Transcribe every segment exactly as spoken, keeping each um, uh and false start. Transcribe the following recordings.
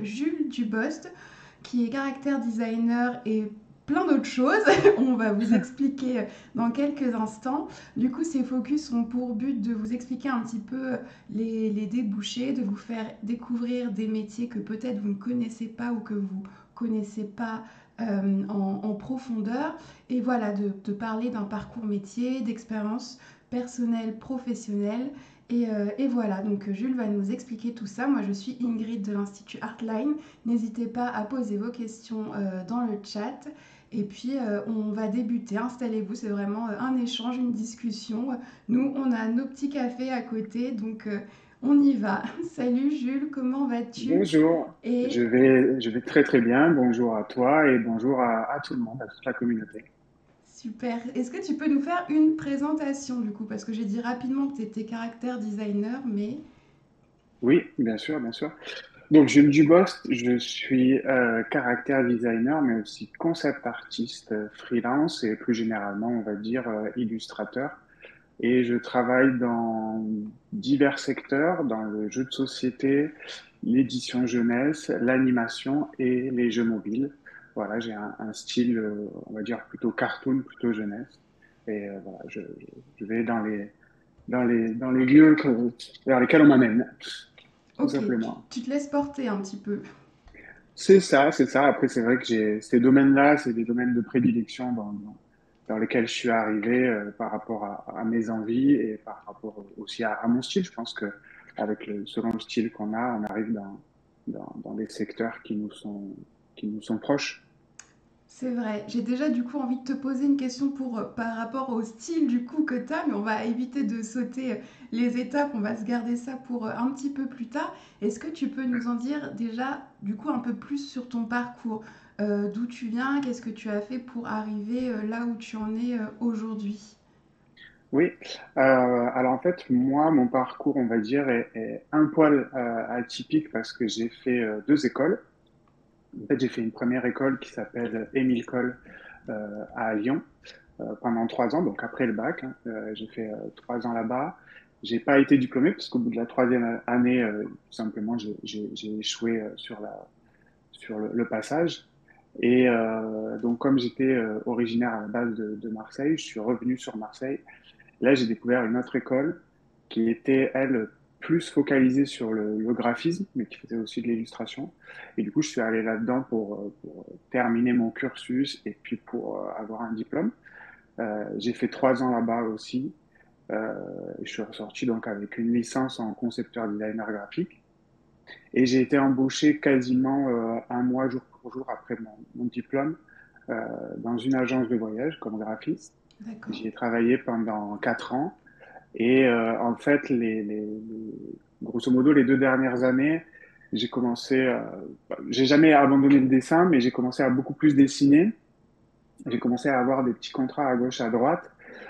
Jules Dubost, qui est caractère designer et plein d'autres choses. On va vous expliquer dans quelques instants. Du coup, ces focus ont pour but de vous expliquer un petit peu les, les débouchés, de vous faire découvrir des métiers que peut-être vous ne connaissez pas ou que vous connaissez pas euh, en, en profondeur. Et voilà, de, de parler d'un parcours métier, d'expérience personnelle, professionnelle. Et, euh, et voilà, donc Jules va nous expliquer tout ça. Moi, je suis Ingrid de l'Institut Artline. N'hésitez pas à poser vos questions euh, dans le chat. Et puis, euh, on va débuter. Installez-vous, c'est vraiment euh, un échange, une discussion. Nous, on a nos petits cafés à côté, donc euh, on y va. Salut Jules, comment vas-tu? Bonjour, je Et vais, je vais très très bien. Bonjour à toi et bonjour à, à tout le monde, à toute la communauté. super. Est-ce que tu peux nous faire une présentation du coup? Parce que j'ai dit rapidement que tu étais caractère designer, mais... Oui, bien sûr, bien sûr. Donc, Jules Dubost, je suis euh, caractère designer, mais aussi concept artiste euh, freelance et plus généralement, on va dire, euh, illustrateur. Et je travaille dans divers secteurs, dans le jeu de société, l'édition jeunesse, l'animation et les jeux mobiles. Voilà, j'ai un, un style, euh, on va dire, plutôt cartoon, plutôt jeunesse. Et euh, voilà, je, je, je vais dans les, dans les, dans les lieux que, vers lesquels on m'amène, tout Ok, tu, simplement. tu te laisses porter un petit peu. C'est ça, c'est ça. Après, c'est vrai que j'ai ces domaines-là, c'est des domaines de prédilection dans, dans, dans lesquels je suis arrivé euh, par rapport à, à mes envies et par rapport aussi à, à mon style. Je pense que avec le, selon le style qu'on a, on arrive dans, dans, dans des secteurs qui nous sont, qui nous sont proches. C'est vrai. J'ai déjà du coup envie de te poser une question pour, euh, par rapport au style du coup que tu as, mais on va éviter de sauter euh, les étapes, on va se garder ça pour euh, un petit peu plus tard. Est-ce que tu peux nous en dire déjà du coup un peu plus sur ton parcours? Euh, d'où tu viens, qu'est-ce que tu as fait pour arriver euh, là où tu en es euh, aujourd'hui? Oui, euh, alors en fait, moi, mon parcours, on va dire, est, est un poil euh, atypique parce que j'ai fait euh, deux écoles. En fait, j'ai fait une première école qui s'appelle Émile Coll euh, à Lyon euh, pendant trois ans, donc après le bac. Hein. Euh, j'ai fait euh, trois ans là-bas. J'ai pas été diplômé parce qu'au bout de la troisième année, euh, tout simplement, j'ai j'ai- j'ai échoué euh, sur la, sur le, le passage. Et euh, donc, comme j'étais euh, originaire à la base de, de Marseille, je suis revenu sur Marseille. Là, j'ai découvert une autre école qui était, elle, plus focalisée sur le, le graphisme, mais qui faisait aussi de l'illustration. Et du coup, je suis allé là-dedans pour, euh, pour terminer mon cursus et puis pour euh, avoir un diplôme. Euh, j'ai fait trois ans là-bas aussi. Euh, je suis ressorti donc avec une licence en concepteur designer graphique. Et j'ai été embauché quasiment euh, un mois jour pour jour après mon, mon diplôme euh, dans une agence de voyage comme graphiste. D'accord. J'y ai travaillé pendant quatre ans. Et euh, en fait, les, les, les- grosso modo, les deux dernières années, j'ai commencé, euh, bah, j'ai jamais abandonné le dessin, mais j'ai commencé à beaucoup plus dessiner. J'ai commencé à avoir des petits contrats à gauche, à droite.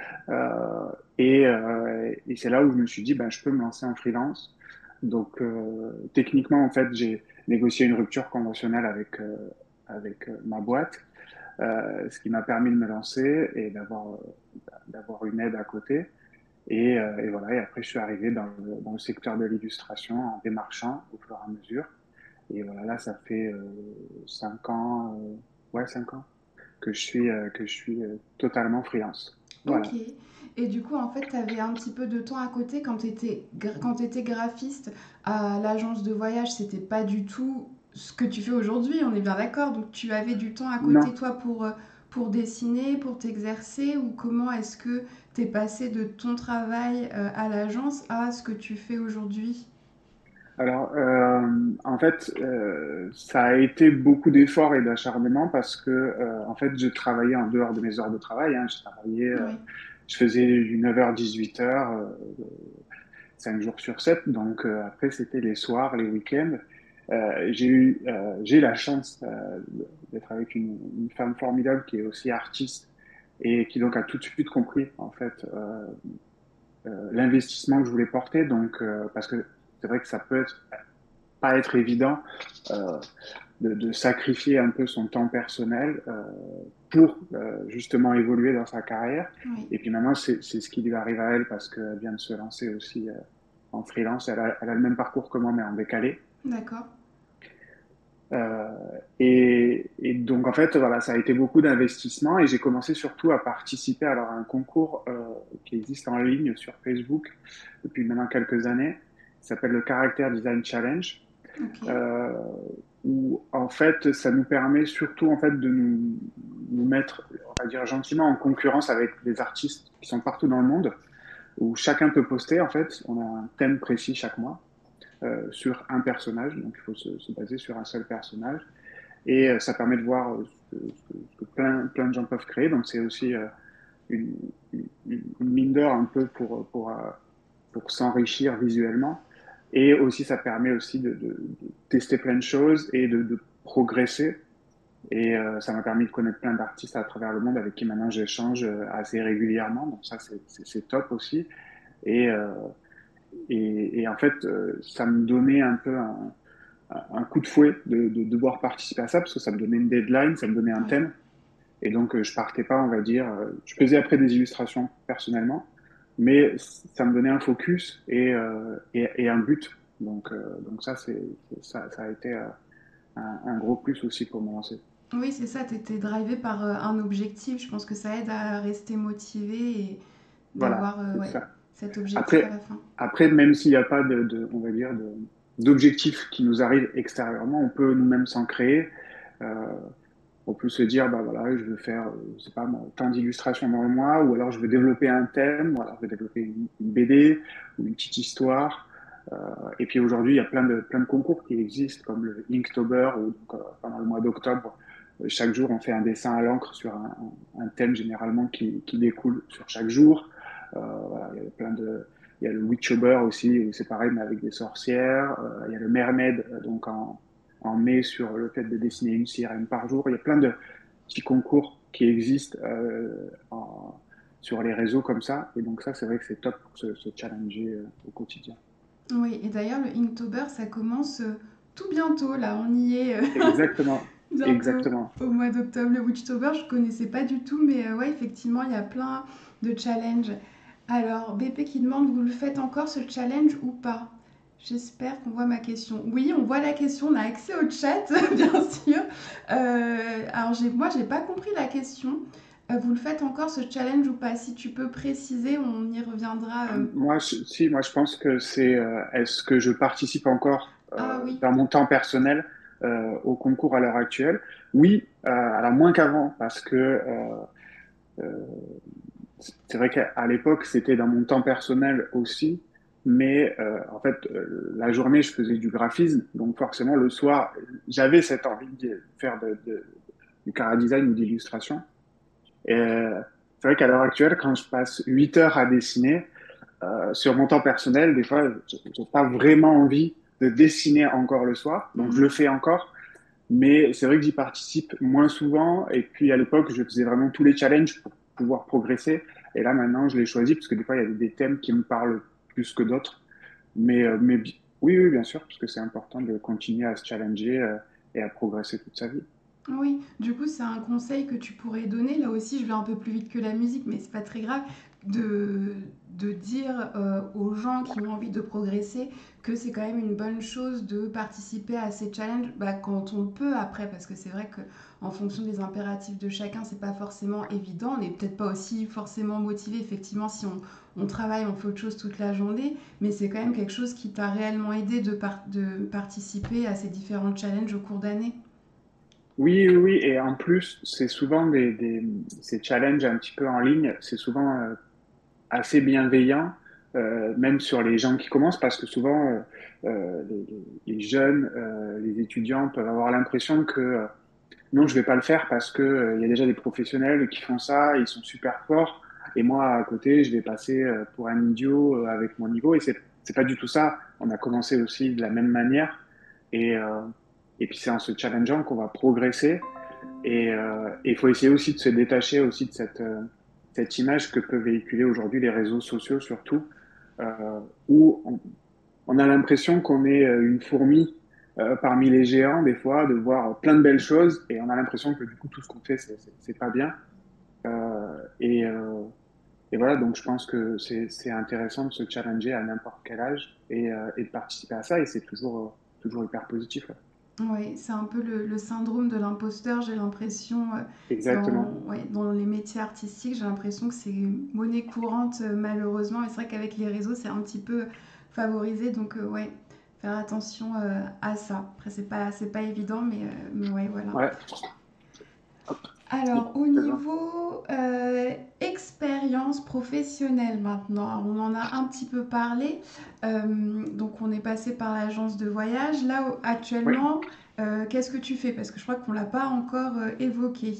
Euh, et euh, et c'est là où je me suis dit, ben, je peux me lancer en freelance. Donc, euh, techniquement, en fait, j'ai négocié une rupture conventionnelle avec, euh, avec euh, ma boîte, euh, ce qui m'a permis de me lancer et d'avoir euh, d'avoir une aide à côté. Et, euh, et voilà, et après, je suis arrivé dans le, dans le secteur de l'illustration en démarchant au fur et à mesure. Et voilà, là, ça fait euh, cinq ans, euh, ouais, cinq ans que je suis, euh, que je suis euh, totalement freelance. Ok. Voilà. Et du coup, en fait, tu avais un petit peu de temps à côté quand tu étais, quand tu étais graphiste à l'agence de voyage. C'était pas du tout ce que tu fais aujourd'hui, on est bien d'accord. Donc, tu avais du temps à Non. côté, toi, pour, euh, pour dessiner, pour t'exercer, ou comment est-ce que tu es passé de ton travail euh, à l'agence à ce que tu fais aujourd'hui? Alors, euh, en fait, euh, ça a été beaucoup d'efforts et d'acharnement parce que, euh, en fait, je travaillais en dehors de mes heures de travail. Hein. Je travaillais, euh, Oui, je faisais du neuf heures dix-huit heures, euh, cinq jours sur sept. Donc, euh, après, c'était les soirs, les week-ends. Euh, j'ai eu, euh, j'ai eu la chance euh, d'être avec une, une femme formidable qui est aussi artiste et qui donc a tout de suite compris, en fait, euh, euh, l'investissement que je voulais porter. Donc, euh, parce que c'est vrai que ça peut être pas être évident euh, de, de, sacrifier un peu son temps personnel euh, pour euh, justement évoluer dans sa carrière. oui, Et puis maintenant, c'est c'est ce qui lui arrive à elle parce qu'elle vient de se lancer aussi euh, en freelance. Elle a, elle a le même parcours que moi, mais en décalé. d'accord. Euh, et, et donc en fait, voilà, ça a été beaucoup d'investissement et j'ai commencé surtout à participer alors, à un concours euh, qui existe en ligne sur Facebook depuis maintenant quelques années, qui s'appelle le Character Design Challenge, Ok. euh, où en fait ça nous permet surtout en fait de nous, nous mettre, on va dire gentiment, en concurrence avec des artistes qui sont partout dans le monde, où chacun peut poster en fait, on a un thème précis chaque mois euh, sur un personnage, donc il faut se, se baser sur un seul personnage. Et euh, ça permet de voir euh, ce que, ce que- ce que plein, plein de gens peuvent créer. Donc c'est aussi euh, une, une, une mine d'or un peu pour, pour, euh, pour s'enrichir visuellement. Et aussi, ça permet aussi de, de- de tester plein de choses et de, de progresser. Et euh, ça m'a permis de connaître plein d'artistes à travers le monde avec qui maintenant j'échange euh, assez régulièrement. Donc ça, c'est c'est- c'est top aussi. Et, euh, et, et en fait, euh, ça me donnait un peu un, un coup de fouet de, de devoir participer à ça parce que ça me donnait une deadline, ça me donnait un Oui. thème. Et donc, euh, je partais pas, on va dire, euh, je faisais après des illustrations personnellement, mais ça me donnait un focus et, euh, et, et un but. Donc, euh, donc ça, c'est, ça, ça a été euh, un, un gros plus aussi pour me lancer. Oui, c'est ça, tu étais drivé par euh, un objectif. Je pense que ça aide à rester motivé et Voilà, d'avoir euh, c'est ouais, ça. cet objectif à Après, la fin. après même s'il n'y a pas de, de, on va dire, de, d'objectifs qui nous arrivent extérieurement, on peut nous-mêmes s'en créer. Euh, On peut se dire, bah voilà, je veux faire, euh, je sais pas moi, tant d'illustrations dans le mois, ou alors je veux développer un thème, ou alors je veux développer une, une B D ou une petite histoire. Euh, et puis aujourd'hui, il y a plein de, plein de concours qui existent, comme le Inktober, où donc, euh, pendant le mois d'octobre, euh, chaque jour, on fait un dessin à l'encre sur un, un, thème généralement qui, qui découle sur chaque jour. Euh, voilà, il y a plein de, il y a le Witchober aussi, où c'est pareil, mais avec des sorcières. Euh, il y a le Mermaid, euh, donc en, en mai sur le fait de dessiner une sirène par jour. Il y a plein de petits concours qui existent euh, en, sur les réseaux comme ça. Et donc ça, c'est vrai que c'est top pour se, se challenger euh, au quotidien. Oui, et d'ailleurs, le Inktober, ça commence euh, tout bientôt. Là, on y est euh, Exactement, bientôt exactement. au mois d'octobre. Le Witchtober, je connaissais pas du tout, mais euh, ouais, effectivement, il y a plein de challenges. Alors, B P qui demande, vous le faites encore ce challenge ou pas? J'espère qu'on voit ma question. Oui, on voit la question, on a accès au chat, bien sûr. Euh, alors, j'ai, moi, j'ai pas compris la question. Euh, vous le faites encore ce challenge ou pas? Si tu peux préciser, on y reviendra. euh. Moi, je, si, moi, je pense que c'est euh, est-ce que je participe encore Ah euh, oui. dans mon temps personnel euh, au concours à l'heure actuelle? Oui, euh, alors moins qu'avant, parce que euh, euh, c'est vrai qu'à à l'époque, c'était dans mon temps personnel aussi, mais euh, en fait, euh, la journée, je faisais du graphisme, donc forcément, le soir, j'avais cette envie de faire de, de- du chara design ou d'illustration. Et euh, c'est vrai qu'à l'heure actuelle, quand je passe huit heures à dessiner, euh, sur mon temps personnel, des fois, je n'ai pas vraiment envie de dessiner encore le soir, donc je le Mhm. fais encore, mais c'est vrai que j'y participe moins souvent. Et puis à l'époque, je faisais vraiment tous les challenges pour pouvoir progresser. Et là, maintenant, je les choisis parce que des fois, il y a des thèmes qui me parlent plus que d'autres. Mais, euh, mais bi- oui, oui, bien sûr, parce que c'est important de continuer à se challenger euh, et à progresser toute sa vie. Oui, du coup, c'est un conseil que tu pourrais donner. Là aussi, je vais un peu plus vite que la musique, mais c'est pas très grave. De, de dire euh, aux gens qui ont envie de progresser que c'est quand même une bonne chose de participer à ces challenges bah, quand on peut après, parce que c'est vrai que en fonction des impératifs de chacun, c'est pas forcément évident. On n'est peut-être pas aussi forcément motivé, effectivement, si on, on travaille, on fait autre chose toute la journée, mais c'est quand même quelque chose qui t'a réellement aidé de, par- de participer à ces différents challenges au cours d'année. Oui, oui, oui. Et en plus, c'est souvent des, des, ces challenges un petit peu en ligne, c'est souvent euh, assez bienveillant, euh, même sur les gens qui commencent, parce que souvent, euh, euh, les, les- les jeunes, euh, les étudiants peuvent avoir l'impression que euh, non, je vais pas le faire parce que euh, il y a déjà des professionnels qui font ça, ils sont super forts, et moi à côté, je vais passer euh, pour un idiot euh, avec mon niveau, et c'est c'est pas du tout ça. On a commencé aussi de la même manière, et euh, et puis c'est en se challengeant qu'on va progresser. Et euh, et il faut essayer aussi de se détacher aussi de cette, euh, cette image que peuvent véhiculer aujourd'hui les réseaux sociaux surtout, euh, où on, on a l'impression qu'on est euh, une fourmi euh, parmi les géants des fois, de voir plein de belles choses, et on a l'impression que du coup tout ce qu'on fait, c'est c'est- c'est pas bien. Euh, et, euh, et voilà, donc je pense que c'est c'est intéressant de se challenger à n'importe quel âge et, euh, et de participer à ça, et c'est toujours, euh, toujours hyper positif. Ouais. Oui, c'est un peu le, le syndrome de l'imposteur, j'ai l'impression, euh, dans, Exactement. ouais, dans les métiers artistiques, j'ai l'impression que c'est monnaie courante, euh, malheureusement. Et c'est vrai qu'avec les réseaux, c'est un petit peu favorisé. Donc, euh, ouais, faire attention euh, à ça. Après, c'est pas, c'est pas évident, mais, euh, mais ouais, voilà. Ouais. Alors, au niveau euh, expérience professionnelle maintenant, alors, on en a un petit peu parlé. Euh, donc, on est passé par l'agence de voyage. Là, au- Oui. actuellement, euh, qu'est-ce que tu fais? Parce que je crois qu'on ne l'a pas encore euh, évoqué.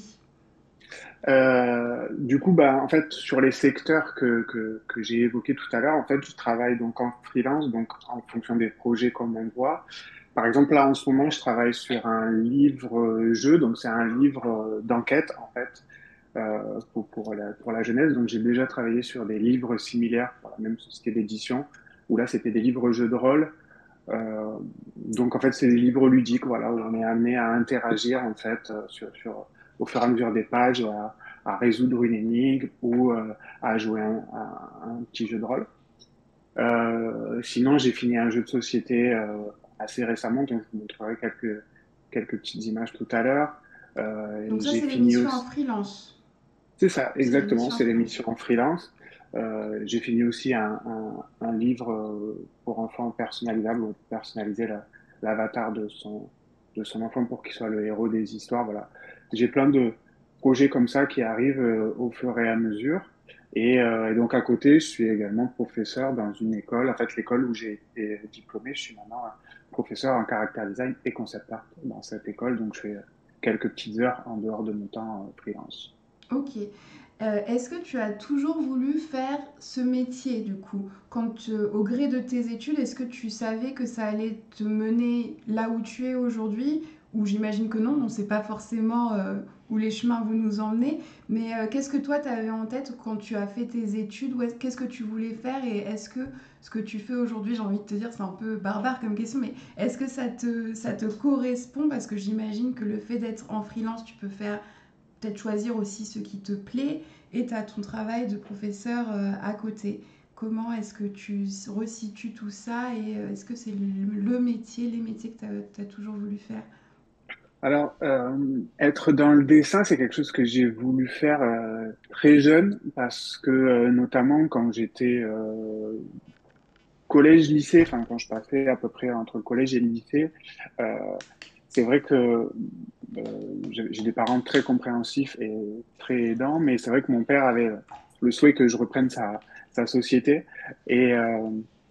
Euh, du coup, bah, en fait, sur les secteurs que, que, que j'ai évoqués tout à l'heure, en fait, je travaille donc en freelance, donc en fonction des projets comme on voit. Par exemple, là, en ce moment, je travaille sur un livre-jeu, donc c'est un livre euh, d'enquête, en fait, euh, pour, pour la, pour la jeunesse. Donc, j'ai déjà travaillé sur des livres similaires pour la même société d'édition, où là, c'était des livres-jeux de rôle. Euh, donc, en fait, c'est des livres ludiques, voilà, où on est amené à interagir, en fait, euh, sur, sur, au fur et à mesure des pages, à, à résoudre une énigme ou euh, à jouer un, un, un petit jeu de rôle. Euh, sinon, j'ai fini un jeu de société euh, assez récemment, donc je vous montrerai quelques, quelques petites images tout à l'heure. Euh, Donc, ça, j'ai c'est fini l'émission en aussi. freelance. C'est ça, C'est exactement, l'émission en c'est freelance. l'émission en freelance. Euh, j'ai fini aussi un, un, un livre euh, pour enfants personnalisable, où on peut personnaliser la- l'avatar de son, de son enfant pour qu'il soit le héros des histoires. Voilà. J'ai plein de projets comme ça qui arrivent euh, au fur et à mesure. Et, euh, et donc à côté, je suis également professeur dans une école, en fait l'école où j'ai été diplômé, je suis maintenant euh, professeur en caractère design et concept art dans cette école, donc je fais euh, quelques petites heures en dehors de mon temps euh, freelance. Ok. Euh, est-ce que tu as toujours voulu faire ce métier du coup? Quand, euh, au gré de tes études, est-ce que tu savais que ça allait te mener là où tu es aujourd'hui? Ou j'imagine que non, on ne sait pas forcément euh, où les chemins vont nous emmener. Mais euh, qu'est-ce que toi, tu avais en tête quand tu as fait tes études? Ou est- qu'est-ce que tu voulais faire? Et est-ce que ce que tu fais aujourd'hui, j'ai envie de te dire, c'est un peu barbare comme question, mais est-ce que ça te, ça te correspond? Parce que j'imagine que le fait d'être en freelance, tu peux faire peut-être choisir aussi ce qui te plaît et tu as ton travail de professeur euh, à côté. Comment est-ce que tu resitues tout ça et euh, est-ce que c'est le, le métier, les métiers que tu as toujours voulu faire? Alors, euh, être dans le dessin, c'est quelque chose que j'ai voulu faire euh, très jeune parce que, euh, notamment quand j'étais euh, collège-lycée, enfin quand je passais à peu près entre le collège et le lycée, euh, c'est vrai que euh, j'ai j'ai des parents très compréhensifs et très aidants, mais c'est vrai que mon père avait le souhait que je reprenne sa, sa société et, euh,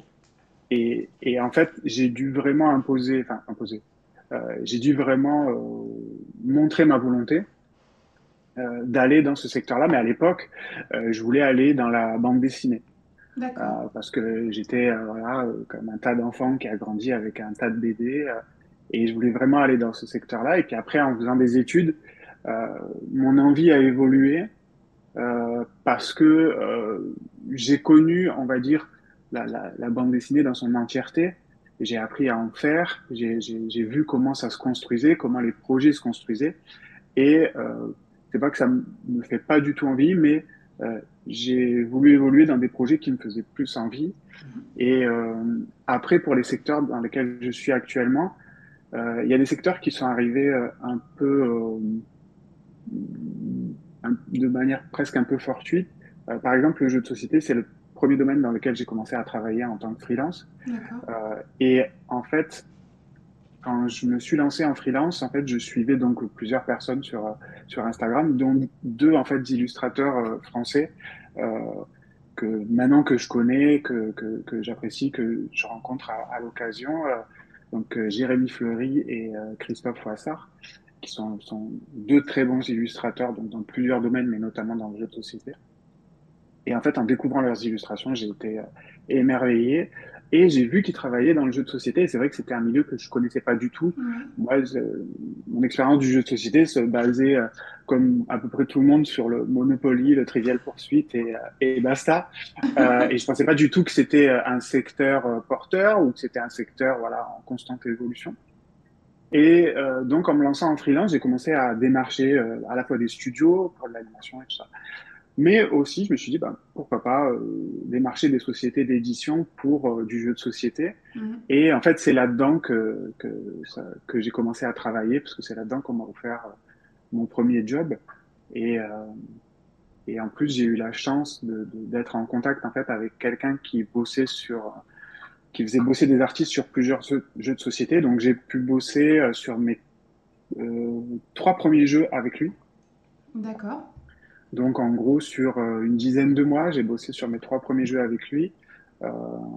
et, et en fait, j'ai dû vraiment imposer, enfin imposer, euh, j'ai dû vraiment euh, montrer ma volonté euh, d'aller dans ce secteur-là. Mais à l'époque, euh, je voulais aller dans la bande dessinée euh, D'accord. parce que j'étais euh, voilà, euh, comme un tas d'enfants qui a grandi avec un tas de B D euh, et je voulais vraiment aller dans ce secteur-là. Et puis après, en faisant des études, euh, mon envie a évolué euh, parce que euh, j'ai connu, on va dire, la, la, la bande dessinée dans son entièreté. J'ai appris à en faire, j'ai j'ai- j'ai vu comment ça se construisait, comment les projets se construisaient. Et euh, c'est pas que ça me fait pas du tout envie, mais euh, j'ai voulu évoluer dans des projets qui me faisaient plus envie. Et euh, après, pour les secteurs dans lesquels je suis actuellement, euh, il y a des secteurs qui sont arrivés euh, un peu euh, un- de manière presque un peu fortuite. Euh, par exemple, le jeu de société, c'est le premier domaine dans lequel j'ai commencé à travailler en tant que freelance. D'accord. Euh, et en fait, quand je me suis lancé en freelance, en fait, je suivais donc plusieurs personnes sur, euh, sur Instagram, dont deux en fait illustrateurs euh, français euh, que maintenant que je connais, que, que, que j'apprécie, que je rencontre à, à l'occasion. Euh, donc euh, Jérémy Fleury et euh, Christophe Froissart, qui sont, sont deux très bons illustrateurs donc dans plusieurs domaines, mais notamment dans le jeu de société. Et en fait, en découvrant leurs illustrations, j'ai été euh, émerveillé et j'ai vu qu'ils travaillaient dans le jeu de société. Et c'est vrai que c'était un milieu que je connaissais pas du tout. Ouais. Moi, je- mon expérience du jeu de société se basait, euh, comme à peu près tout le monde, sur le Monopoly, le Trivial Pursuit et, euh, et basta. Euh, et je pensais pas du tout que c'était euh, un secteur euh, porteur ou que c'était un secteur, voilà, en constante évolution. Et euh, donc, en me lançant en freelance, j'ai commencé à démarcher euh, à la fois des studios pour de l'animation et tout ça Mais aussi, je me suis dit, bah, pourquoi pas euh, démarcher des sociétés d'édition pour euh, du jeu de société. Mhm. Et en fait, c'est là-dedans que, que, ça- que j'ai commencé à travailler, parce que c'est là-dedans qu'on m'a offert euh, mon premier job. Et, euh, et en plus, j'ai eu la chance de, de- d'être en contact en fait avec quelqu'un qui bossait sur, qui faisait bosser des artistes sur plusieurs jeux, jeux de société. Donc, j'ai pu bosser euh, sur mes euh, trois premiers jeux avec lui. D'accord. Donc, en gros, sur euh, une dizaine de mois, j'ai bossé sur mes trois premiers jeux avec lui. Euh,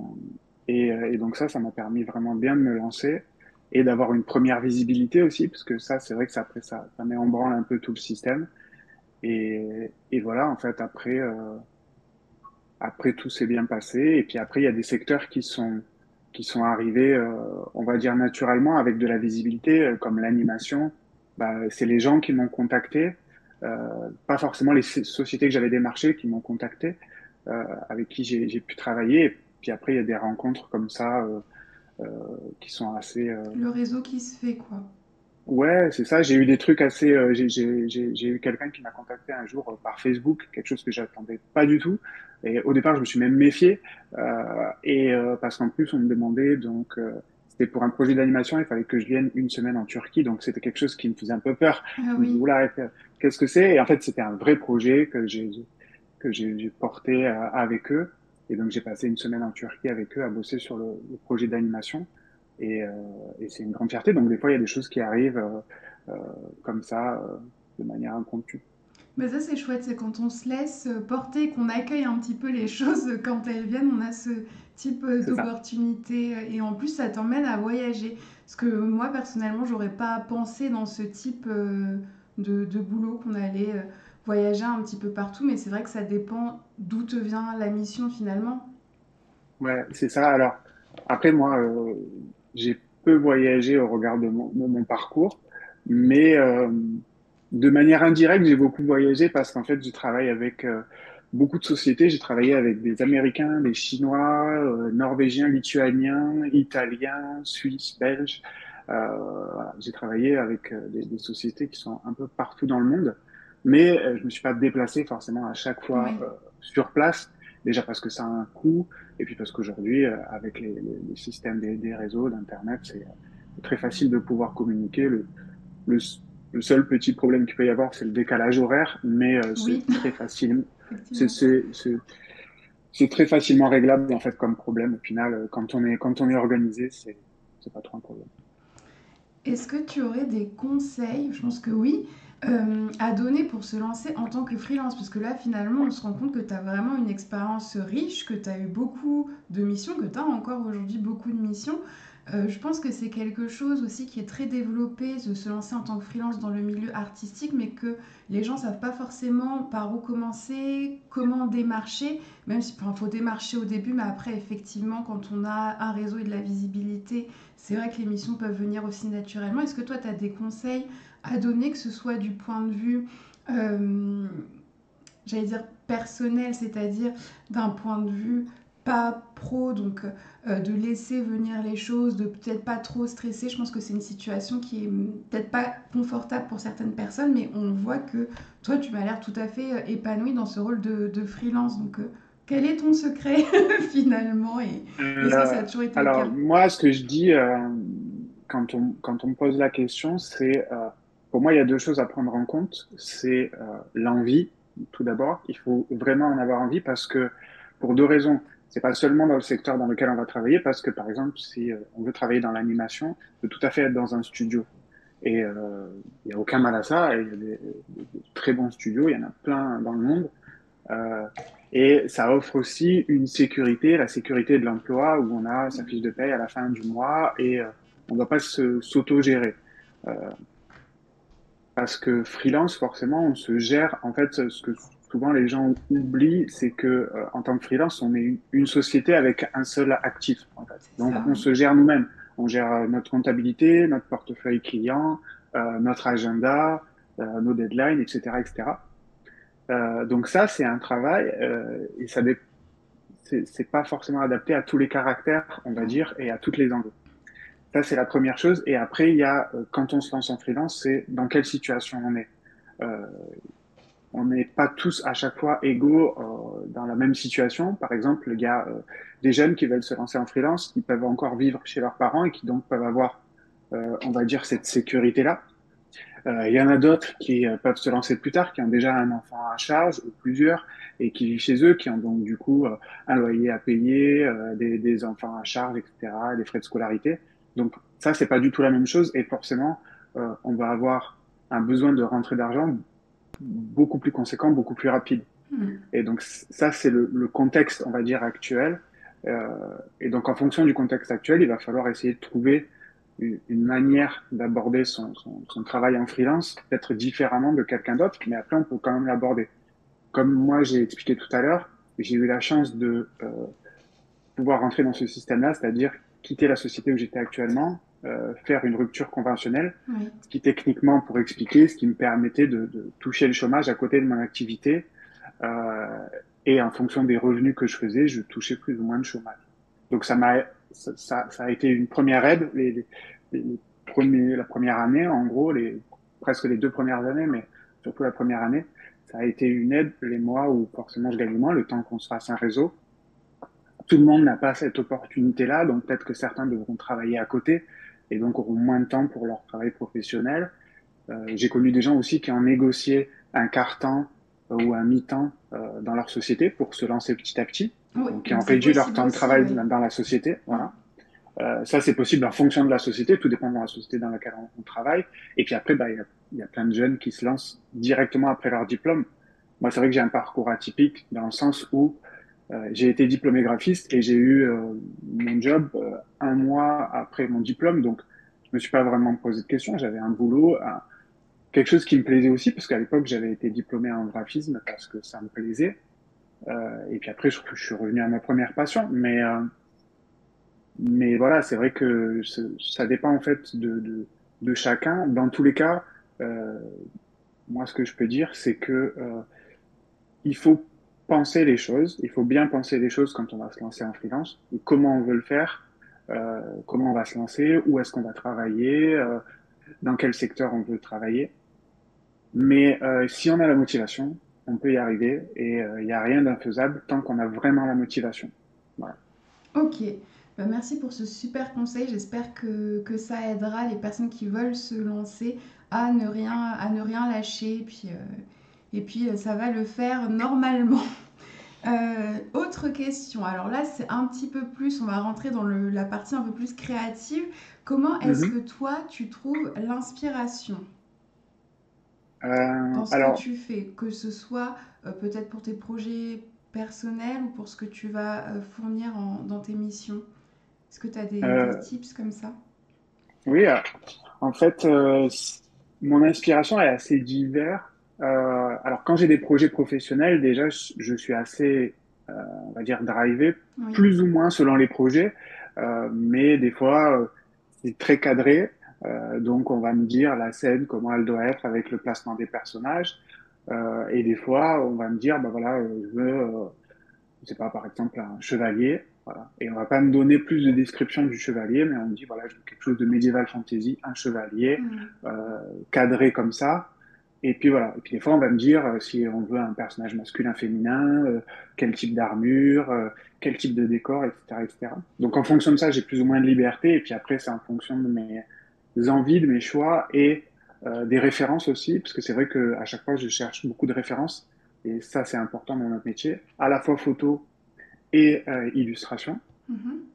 et, euh, et donc ça, ça m'a permis vraiment bien de me lancer et d'avoir une première visibilité aussi, parce que ça, c'est vrai que ça, après, ça, ça met en branle un peu tout le système. Et, et voilà, en fait, après, euh, après tout s'est bien passé. Et puis après, il y a des secteurs qui sont, qui sont arrivés, euh, on va dire naturellement, avec de la visibilité, euh, comme l'animation. Bah, c'est les gens qui m'ont contacté, euh, pas forcément les so- sociétés que j'avais démarchées qui m'ont contacté, euh, avec qui j'ai j'ai pu travailler. Et puis après, il y a des rencontres comme ça, euh, euh, qui sont assez, euh, Le réseau qui se fait, quoi. ouais, c'est ça. J'ai eu des trucs assez. euh, j'ai j'ai- j'ai- j'ai eu quelqu'un qui m'a contacté un jour euh, par Facebook, quelque chose que j'attendais pas du tout. Et au départ, je me suis même méfié. Euh, et euh, parce qu'en plus, on me demandait donc. euh, c'était pour un projet d'animation, il fallait que je vienne une semaine en Turquie, donc c'était quelque chose qui me faisait un peu peur. Ah Je me disais, oui. oula, qu'est-ce que c'est? Et en fait, c'était un vrai projet que j'ai que j'ai j'ai porté euh, avec eux. Et donc, j'ai passé une semaine en Turquie avec eux à bosser sur le, le projet d'animation. Et, euh, et c'est une grande fierté. Donc, des fois, il y a des choses qui arrivent euh, euh, comme ça, euh, de manière impromptue. Mais ça, c'est chouette, c'est quand on se laisse porter, qu'on accueille un petit peu les choses quand elles viennent, on a ce type C'est ça. d'opportunité. Et en plus, ça t'emmène à voyager. Parce que moi, personnellement, j'aurais pas pensé dans ce type euh, de, de boulot qu'on allait euh, voyager un petit peu partout. Mais c'est vrai que ça dépend d'où te vient la mission finalement. Ouais, c'est ça. Alors, après, moi, euh, j'ai peu voyagé au regard de mon, de mon parcours, mais euh, de manière indirecte, j'ai beaucoup voyagé parce qu'en fait, je travaille avec euh, beaucoup de sociétés. J'ai travaillé avec des Américains, des Chinois, euh, Norvégiens, Lituaniens, Italiens, Suisses, Belges. Euh, voilà. J'ai travaillé avec euh, des, des sociétés qui sont un peu partout dans le monde, mais euh, je me suis pas déplacé forcément à chaque fois Oui, euh, sur place, déjà parce que ça a un coût. Et puis parce qu'aujourd'hui, euh, avec les, les, les systèmes des, des réseaux, d'Internet, c'est euh, très facile de pouvoir communiquer. Le, le, le seul petit problème qu'il peut y avoir, c'est le décalage horaire, mais euh, c'est oui, très facile. C'est effectivement. c'est- c'est- c'est très facilement réglable en fait comme problème. Au final, euh, quand on est, quand on est organisé, c'est c'est pas trop un problème. Est-ce que tu aurais des conseils, je pense que oui, euh, à donner pour se lancer en tant que freelance? Parce que là, finalement, on se rend compte que tu as vraiment une expérience riche, que tu as eu beaucoup de missions, que tu as encore aujourd'hui beaucoup de missions. Euh, je pense que c'est quelque chose aussi qui est très développé, de se lancer en tant que freelance dans le milieu artistique, mais que les gens ne savent pas forcément par où commencer, comment démarcher, même si il faut démarcher au début, mais après, effectivement, quand on a un réseau et de la visibilité, c'est vrai que les missions peuvent venir aussi naturellement. Est-ce que toi, tu as des conseils à donner, que ce soit du point de vue, euh, j'allais dire, personnel, c'est-à-dire d'un point de vue pas pro, donc euh, de laisser venir les choses, de peut-être pas trop stresser. Je pense que c'est une situation qui est peut-être pas confortable pour certaines personnes, mais on voit que toi, tu m'as l'air tout à fait euh, épanoui dans ce rôle de, de freelance. Donc, euh, quel est ton secret finalement et est-ce que ça Euh, a toujours été le alors, cas? moi, ce que je dis euh, quand on, quand on me pose la question, c'est, euh, pour moi, il y a deux choses à prendre en compte. C'est euh, l'envie, tout d'abord. Il faut vraiment en avoir envie parce que, pour deux raisons. C'est pas seulement dans le secteur dans lequel on va travailler, parce que, par exemple, si euh, on veut travailler dans l'animation, on peut tout à fait être dans un studio. Et euh, il n'y a aucun mal à ça. Et il y a des, des- des très bons studios, il y en a plein dans le monde. Euh, et ça offre aussi une sécurité, la sécurité de l'emploi, où on a sa fiche de paye à la fin du mois et euh, on ne doit pas se, s'auto-gérer. Euh, parce que freelance, forcément, on se gère. En fait, ce que souvent les gens oublient, c'est que euh, en tant que freelance, on est une, une société avec un seul actif. En fait. C'est Donc, ça, on oui. se gère nous-mêmes. On gère euh, notre comptabilité, notre portefeuille client, euh, notre agenda, euh, nos deadlines, et cetera, et cetera. Euh, donc ça, c'est un travail euh, et ça dé- c'est c'est pas forcément adapté à tous les caractères, on va Non. dire, et à toutes les envies. Ça, c'est la première chose. Et après, il y a, euh, quand on se lance en freelance, c'est dans quelle situation on est. Euh, on n'est pas tous à chaque fois égaux euh, dans la même situation. Par exemple, il y a euh, des jeunes qui veulent se lancer en freelance, qui peuvent encore vivre chez leurs parents et qui donc peuvent avoir, euh, on va dire, cette sécurité-là. Euh, il y en a d'autres qui euh, peuvent se lancer plus tard, qui ont déjà un enfant à charge ou plusieurs et qui vivent chez eux, qui ont donc du coup euh, un loyer à payer, euh, des, des enfants à charge, et cetera, des frais de scolarité. Donc ça, c'est pas du tout la même chose et forcément, euh, on va avoir un besoin de rentrée d'argent beaucoup plus conséquent, beaucoup plus rapide. Hmm. Et donc ça, c'est le, le contexte, on va dire, actuel. Euh, et donc en fonction du contexte actuel, il va falloir essayer de trouver une, une manière d'aborder son, son, son travail en freelance, peut-être différemment de quelqu'un d'autre, mais après on peut quand même l'aborder. Comme moi j'ai expliqué tout à l'heure, j'ai eu la chance de euh, pouvoir rentrer dans ce système-là, c'est-à-dire quitter la société où j'étais actuellement, euh, faire une rupture conventionnelle, Oui. ce qui techniquement, pour expliquer, ce qui me permettait de, de toucher le chômage à côté de mon activité. Euh, et en fonction des revenus que je faisais, je touchais plus ou moins de chômage. Donc ça m'a, ça, ça, ça a été une première aide. Les, les, les premiers, la première année, en gros, les, presque les deux premières années, mais surtout la première année, ça a été une aide les mois où forcément je gagnais moins, le temps qu'on se fasse un réseau. Tout le monde n'a pas cette opportunité-là, donc peut-être que certains devront travailler à côté et donc auront moins de temps pour leur travail professionnel. Euh, j'ai connu des gens aussi qui ont négocié un quart-temps euh, ou un mi-temps euh, dans leur société pour se lancer petit à petit, Oui, donc qui ont donc c'est réduit leur possible temps de aussi, travail oui. dans la société. Hmm. Voilà. Euh, ça, c'est possible en fonction de la société, tout dépend de la société dans laquelle on, on travaille. Et puis après, bah, il y a, il y a plein de jeunes qui se lancent directement après leur diplôme. Moi, c'est vrai que j'ai un parcours atypique dans le sens où euh, j'ai été diplômé graphiste et j'ai eu euh, mon job euh, un mois après mon diplôme, donc je me suis pas vraiment posé de questions. J'avais un boulot, un, quelque chose qui me plaisait aussi, parce qu'à l'époque, j'avais été diplômé en graphisme parce que ça me plaisait. Euh, et puis après, je, je, suis revenu à ma première passion. Mais, euh, mais voilà, c'est vrai que ça dépend en fait de, de, de chacun. Dans tous les cas, euh, moi, ce que je peux dire, c'est que euh, il faut penser les choses, il faut bien penser les choses quand on va se lancer en freelance, et comment on veut le faire, euh, comment on va se lancer, où est-ce qu'on va travailler, euh, dans quel secteur on veut travailler. Mais euh, si on a la motivation, on peut y arriver et euh, il n'y a rien d'infaisable tant qu'on a vraiment la motivation. Voilà. Ok, bah, merci pour ce super conseil. J'espère que, que ça aidera les personnes qui veulent se lancer à ne rien, à ne rien lâcher. Et puis, euh, et puis euh, ça va le faire normalement. Euh, autre question. Alors là, c'est un petit peu plus, on va rentrer dans le- la partie un peu plus créative. Comment est-ce que Mhm. toi, tu trouves l'inspiration Euh, dans ce que alors, tu fais, que ce soit euh, peut-être pour tes projets personnels ou pour ce que tu vas euh, fournir en- dans tes missions? Est-ce que tu as des, des euh, tips comme ça? oui, euh, en fait, euh, c- mon inspiration est assez diverse. Euh, alors, quand j'ai des projets professionnels, déjà, je, je suis assez, euh, on va dire, drivé, Oui. plus ou moins selon les projets, euh, mais des fois, euh, c'est très cadré. Euh, donc, on va me dire la scène, comment elle doit être avec le placement des personnages. Euh, et des fois, on va me dire, bah voilà, euh, je veux, euh, je sais pas, par exemple, un chevalier. Voilà. Et on va pas me donner plus de description du chevalier, mais on me dit, voilà, je veux quelque chose de médiéval fantasy, un chevalier, Hmm. euh, cadré comme ça. Et puis voilà. Et puis des fois, on va me dire euh, si on veut un personnage masculin, féminin, euh, quel type d'armure, euh, quel type de décor, et cetera, et cetera. Donc en fonction de ça, j'ai plus ou moins de liberté. Et puis après, c'est en fonction de mes envies, de mes choix et euh, des références aussi, parce que c'est vrai que à chaque fois, je cherche beaucoup de références. Et ça, c'est important dans notre métier, à la fois photo et euh, illustration. Mhm.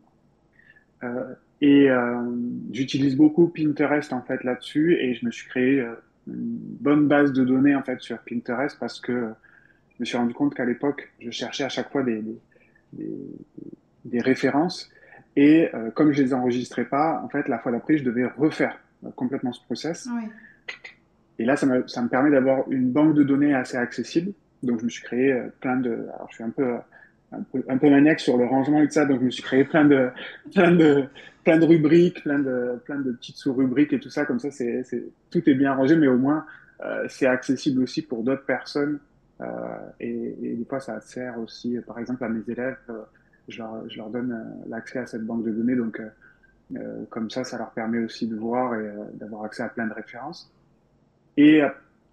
Euh, et euh, j'utilise beaucoup Pinterest en fait là-dessus et je me suis créé euh, une bonne base de données en fait sur Pinterest parce que euh, je me suis rendu compte qu'à l'époque, je cherchais à chaque fois des, des, des, des références et euh, comme je les enregistrais pas, en fait, la fois d'après, je devais refaire euh, complètement ce process. Oui. Et là, ça me, ça me permet d'avoir une banque de données assez accessible. Donc, je me suis créé euh, plein de. Alors, je suis un peu, un peu, un peu maniaque sur le rangement et tout ça. Donc, je me suis créé plein de, plein de, plein de rubriques, plein de, plein de petites sous-rubriques et tout ça. Comme ça, c'est, c'est, tout est bien rangé, mais au moins, euh, c'est accessible aussi pour d'autres personnes. Euh, et, et des fois, ça sert aussi, par exemple, à mes élèves. Euh, je leur, je leur donne euh, l'accès à cette banque de données. Donc, euh, euh, comme ça, ça leur permet aussi de voir et euh, d'avoir accès à plein de références. Et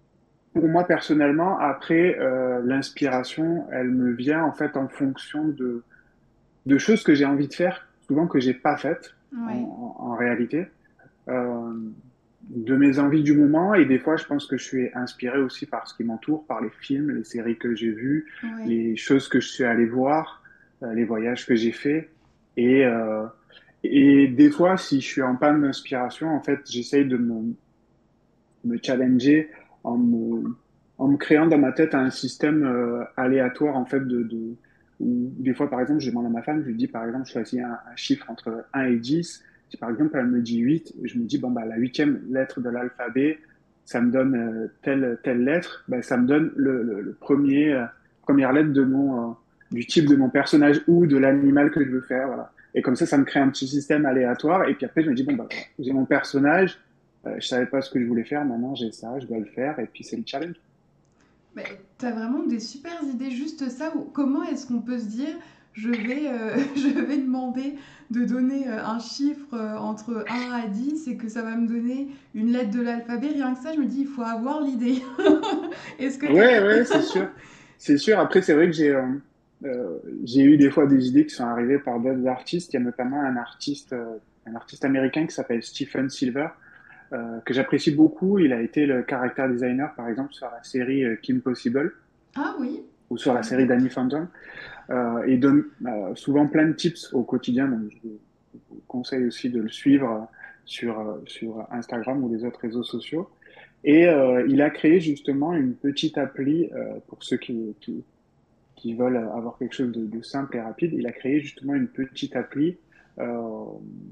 pour moi personnellement, après, euh, l'inspiration, elle me vient en fait en fonction de, de choses que j'ai envie de faire, souvent que j'ai pas faites en, Ouais, en- en réalité, euh, de mes envies du moment. Et des fois, je pense que je suis inspiré aussi par ce qui m'entoure, par les films, les séries que j'ai vues, ouais. les choses que je suis allé voir, euh, les voyages que j'ai faits. Et, euh, et des fois, si je suis en panne d'inspiration, en fait, j'essaye de me, me challenger en me, en me créant dans ma tête un système euh, aléatoire en fait de, de où des fois par exemple je demande à ma femme, je lui dis par exemple choisis un, un chiffre entre un et dix. Si par exemple elle me dit huit, je me dis bon bah la huitième lettre de l'alphabet ça me donne euh, telle telle lettre, ben, ça me donne le, le, le premier euh, première lettre de mon euh, du type de mon personnage ou de l'animal que je veux faire, voilà. Et comme ça ça me crée un petit système aléatoire et puis après je me dis bon bah j'ai mon personnage, euh, je savais pas ce que je voulais faire, maintenant j'ai ça, je dois le faire, et puis c'est le challenge. Mais t'as vraiment des super idées, juste ça. Ou comment est-ce qu'on peut se dire, je vais, euh, je vais demander de donner euh, un chiffre euh, entre un à dix et que ça va me donner une lettre de l'alphabet. Rien que ça, je me dis, il faut avoir l'idée. Est-ce que t'as... Ouais, ouais, c'est sûr. C'est sûr. Après, c'est vrai que j'ai euh, euh, j'ai eu des fois des idées qui sont arrivées par d'autres artistes. Il y a notamment un artiste, euh, un artiste américain qui s'appelle Stephen Silver, euh, que j'apprécie beaucoup. Il a été le character designer, par exemple, sur la série euh, Kim Possible Ah oui, ou je sur la connais série pas. Danny Phantom. Euh, et donne euh, souvent plein de tips au quotidien. Donc, je vous conseille aussi de le suivre sur, euh, sur Instagram ou les autres réseaux sociaux. Et euh, il a créé justement une petite appli euh, pour ceux qui, qui, qui veulent avoir quelque chose de, de simple et rapide. Il a créé justement une petite appli euh,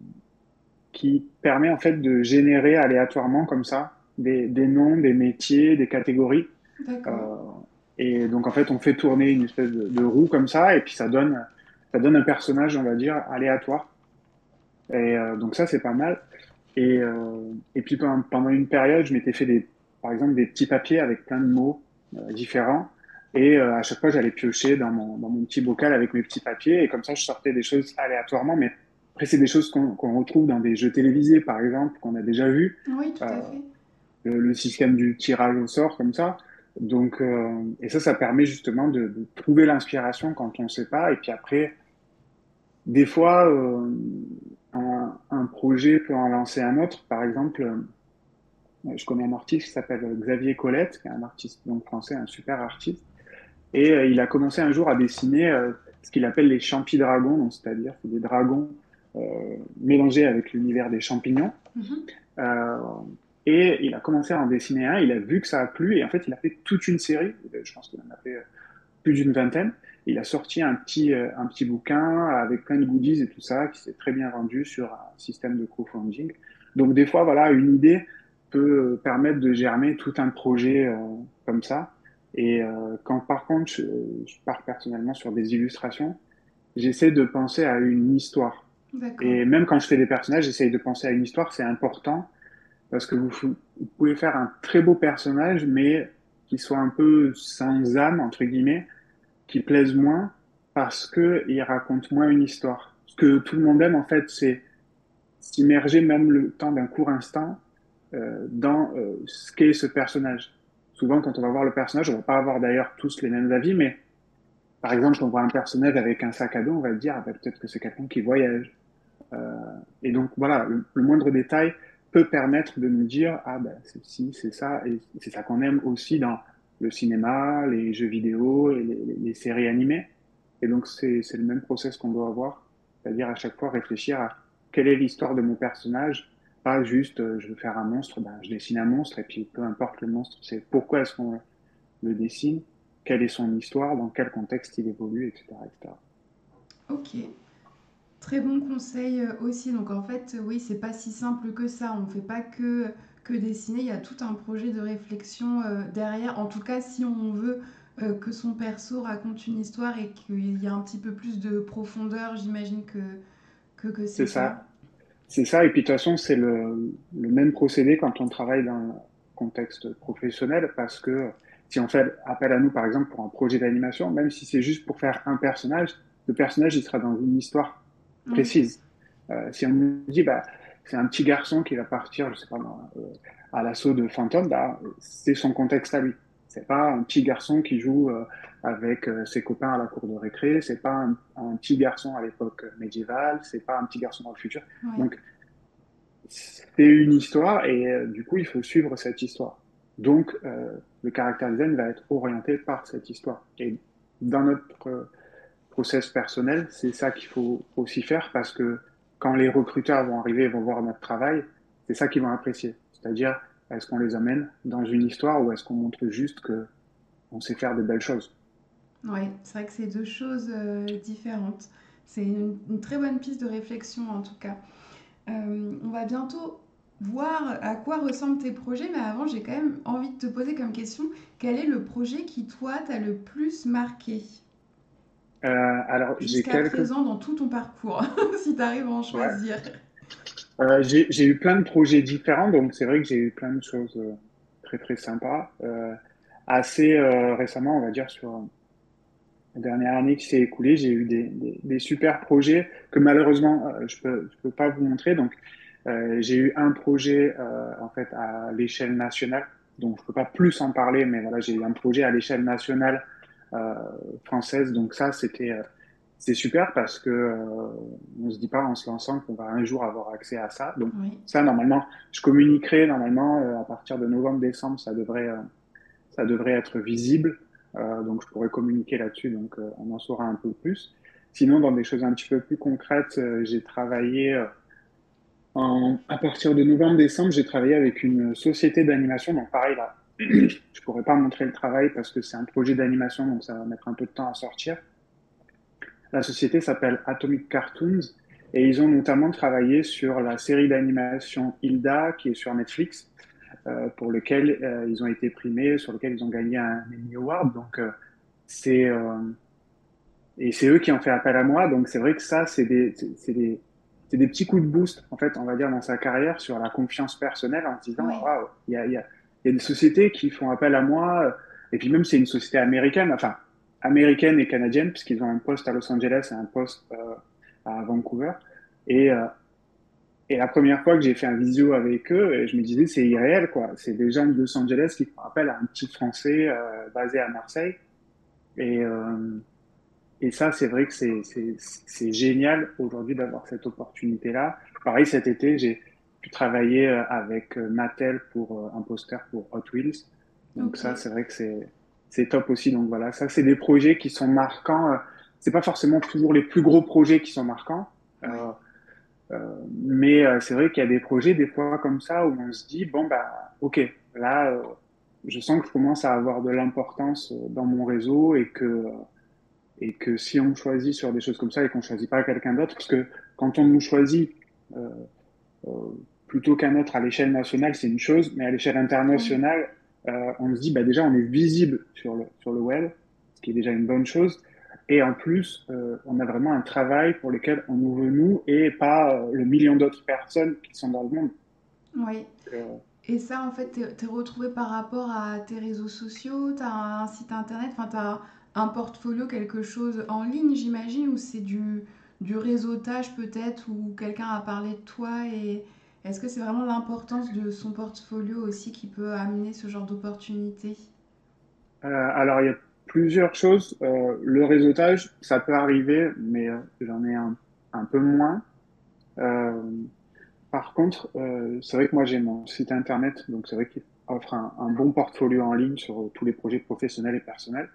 qui permet en fait de générer aléatoirement comme ça des, des noms, des métiers, des catégories. D'accord. Euh, et donc en fait on fait tourner une espèce de, de roue comme ça et puis ça donne ça donne un personnage on va dire aléatoire. Et euh, donc ça c'est pas mal. Et, euh, et puis pendant, pendant une période, je m'étais fait des, par exemple des petits papiers avec plein de mots euh, différents. Et euh, à chaque fois, j'allais piocher dans mon, dans mon petit bocal avec mes petits papiers. Et comme ça, je sortais des choses aléatoirement. Mais après, c'est des choses qu'on qu'on retrouve dans des jeux télévisés, par exemple, qu'on a déjà vu. Oui, Euh, tout à fait. le, le système du tirage au sort, comme ça. Donc, euh, et ça, ça permet justement de, de trouver l'inspiration quand on ne sait pas. Et puis après, des fois, euh, un, un projet peut en lancer un autre. Par exemple, euh, je connais un artiste qui s'appelle Xavier Colette, qui est un artiste donc français, un super artiste. Et euh, il a commencé un jour à dessiner euh, ce qu'il appelle les champis-dragons, donc c'est-à-dire c'est des dragons euh, mélangés avec l'univers des champignons. Mhm. Euh, et il a commencé à en dessiner un, il a vu que ça a plu, et en fait il a fait toute une série, je pense qu'il en a fait euh, plus d'une vingtaine. Il a sorti un petit, euh, un petit bouquin avec plein de goodies et tout ça, qui s'est très bien vendu sur un système de crowdfunding. Donc des fois, voilà, une idée peut euh, permettre de germer tout un projet euh, comme ça. Et euh, quand par contre, je, je pars personnellement sur des illustrations, j'essaie de penser à une histoire. D'accord. Et même quand je fais des personnages, j'essaie de penser à une histoire, c'est important parce que vous, vous pouvez faire un très beau personnage, mais qui soit un peu sans âme, entre guillemets, qui plaisent moins parce que ils racontent moins une histoire. Ce que tout le monde aime, en fait, c'est s'immerger même le temps d'un court instant euh, dans euh, ce qu'est ce personnage. Souvent, quand on va voir le personnage, on va pas avoir d'ailleurs tous les mêmes avis, mais par exemple, on voit un personnage avec un sac à dos, on va se dire, ah, ben, peut-être que c'est quelqu'un qui voyage. Euh, et donc, voilà, le, le, moindre détail peut permettre de nous dire, ah, ben, c'est ci, c'est ça, et c'est ça qu'on aime aussi dans le cinéma, les jeux vidéo, et les, les, les séries animées. Et donc, c'est, c'est le même process qu'on doit avoir, c'est-à-dire à chaque fois réfléchir à quelle est l'histoire de mon personnage, pas juste euh, je veux faire un monstre, ben, je dessine un monstre, et puis peu importe le monstre, c'est pourquoi est-ce qu'on le dessine, quelle est son histoire, dans quel contexte il évolue, et cetera, et cetera. Ok. Très bon conseil euh, aussi. Donc en fait, euh, oui, c'est pas si simple que ça. On ne fait pas que, que dessiner. Il y a tout un projet de réflexion euh, derrière. En tout cas, si on veut euh, que son perso raconte une histoire et qu'il y a un petit peu plus de profondeur, j'imagine que, que, que c'est C'est ça. ça. C'est ça, et puis de toute façon, c'est le, le même procédé quand on travaille dans un contexte professionnel, parce que si on fait appel à nous, par exemple, pour un projet d'animation, même si c'est juste pour faire un personnage, le personnage, il sera dans une histoire Oui, précise. Euh, si on nous dit, bah, c'est un petit garçon qui va partir, je sais pas moi, euh, à l'assaut de fantômes, bah, c'est son contexte à lui. C'est pas un petit garçon qui joue euh, avec euh, ses copains à la cour de récré, c'est pas un, un petit garçon à l'époque médiévale, c'est pas un petit garçon dans le futur. Ouais. Donc, c'est une histoire et euh, du coup, il faut suivre cette histoire. Donc, euh, le character design va être orienté par cette histoire. Et dans notre euh, process personnel, c'est ça qu'il faut aussi faire parce que quand les recruteurs vont arriver et vont voir notre travail, c'est ça qu'ils vont apprécier. C'est-à-dire, est-ce qu'on les amène dans une histoire ou est-ce qu'on montre juste que on sait faire de belles choses? Ouais, c'est vrai que c'est deux choses euh, différentes. C'est une, une très bonne piste de réflexion en tout cas. Euh, on va bientôt voir à quoi ressemblent tes projets, mais avant, j'ai quand même envie de te poser comme question, quel est le projet qui, toi, t'a le plus marqué Euh, alors, j'ai jusqu'à quelques... présent dans tout ton parcours, si tu arrives à en Ouais. choisir? Euh, j'ai, j'ai eu plein de projets différents, donc c'est vrai que j'ai eu plein de choses euh, très, très sympas. Euh, assez euh, récemment, on va dire, sur la dernière année qui s'est écoulée, j'ai eu des, des, des super projets que malheureusement, euh, je peux, je peux pas vous montrer. Donc, euh, j'ai eu un projet euh, en fait à l'échelle nationale, donc je peux pas plus en parler, mais voilà, j'ai eu un projet à l'échelle nationale euh, française. Donc ça, c'était euh, c'est super parce que euh, on se dit pas en se lançant qu'on va un jour avoir accès à ça. Donc Oui, ça, normalement, je communiquerai normalement euh, à partir de novembre-décembre, ça devrait euh, ça devrait être visible. Euh, donc, je pourrais communiquer là-dessus, donc euh, on en saura un peu plus. Sinon, dans des choses un petit peu plus concrètes, euh, j'ai travaillé euh, en, à partir de novembre-décembre, j'ai travaillé avec une société d'animation. Donc, pareil, là, je pourrais pas montrer le travail parce que c'est un projet d'animation, donc ça va mettre un peu de temps à sortir. La société s'appelle Atomic Cartoons et ils ont notamment travaillé sur la série d'animation Hilda qui est sur Netflix euh, pour lequel euh, ils ont été primés, sur lequel ils ont gagné un Emmy Award. Donc, euh, c'est euh, et c'est eux qui ont fait appel à moi. Donc, c'est vrai que ça, c'est des, c'est des, c'est des petits coups de boost, en fait, on va dire, dans sa carrière sur la confiance personnelle en se disant, oui, waouh, il y a, il y a, il y a des sociétés qui font appel à moi. Et puis même, c'est une société américaine, enfin, américaine et canadienne, puisqu'ils ont un poste à Los Angeles et un poste euh, à Vancouver. Et, euh, et la première fois que j'ai fait un visio avec eux, je me disais, c'est irréel, quoi. C'est des gens de Los Angeles qui font appel à un petit Français euh, basé à Marseille. Et, euh, et ça, c'est vrai que c'est, c'est, c'est génial aujourd'hui d'avoir cette opportunité-là. Pareil, cet été, j'ai pu travailler euh, avec euh, Mattel pour euh, un poster pour Hot Wheels. Donc ok. ça, c'est vrai que c'est, c'est top aussi. Donc voilà, ça, c'est des projets qui sont marquants. Euh, C'est pas forcément toujours les plus gros projets qui sont marquants. Ouais. Euh, euh, mais euh, c'est vrai qu'il y a des projets, des fois comme ça, où on se dit, bon, bah, ok, là, euh, je sens que je commence à avoir de l'importance euh, dans mon réseau et que, euh, et que si on me choisit sur des choses comme ça et qu'on ne choisit pas quelqu'un d'autre, parce que quand on nous choisit euh, euh, plutôt qu'un autre à l'échelle nationale, c'est une chose, mais à l'échelle Oui. internationale, euh, on se dit, bah, déjà, on est visible sur le, sur le web, ce qui est déjà une bonne chose. Et en plus, euh, on a vraiment un travail pour lequel on nous veut nous et pas euh, le million d'autres personnes qui sont dans le monde. Oui. Euh, Et ça, en fait, t'es t'es retrouvé par rapport à tes réseaux sociaux, t'as un site internet, enfin, t'as un portfolio, quelque chose en ligne, j'imagine, ou c'est du, du réseautage peut-être, où quelqu'un a parlé de toi et est-ce que c'est vraiment l'importance de son portfolio aussi qui peut amener ce genre d'opportunité? euh, alors, il y a plusieurs choses. Euh, le réseautage, ça peut arriver, mais euh, j'en ai un, un peu moins. Euh, Par contre, euh, c'est vrai que moi j'ai mon site internet, donc c'est vrai qu'il offre un, un bon portfolio en ligne sur euh, tous les projets professionnels et personnels.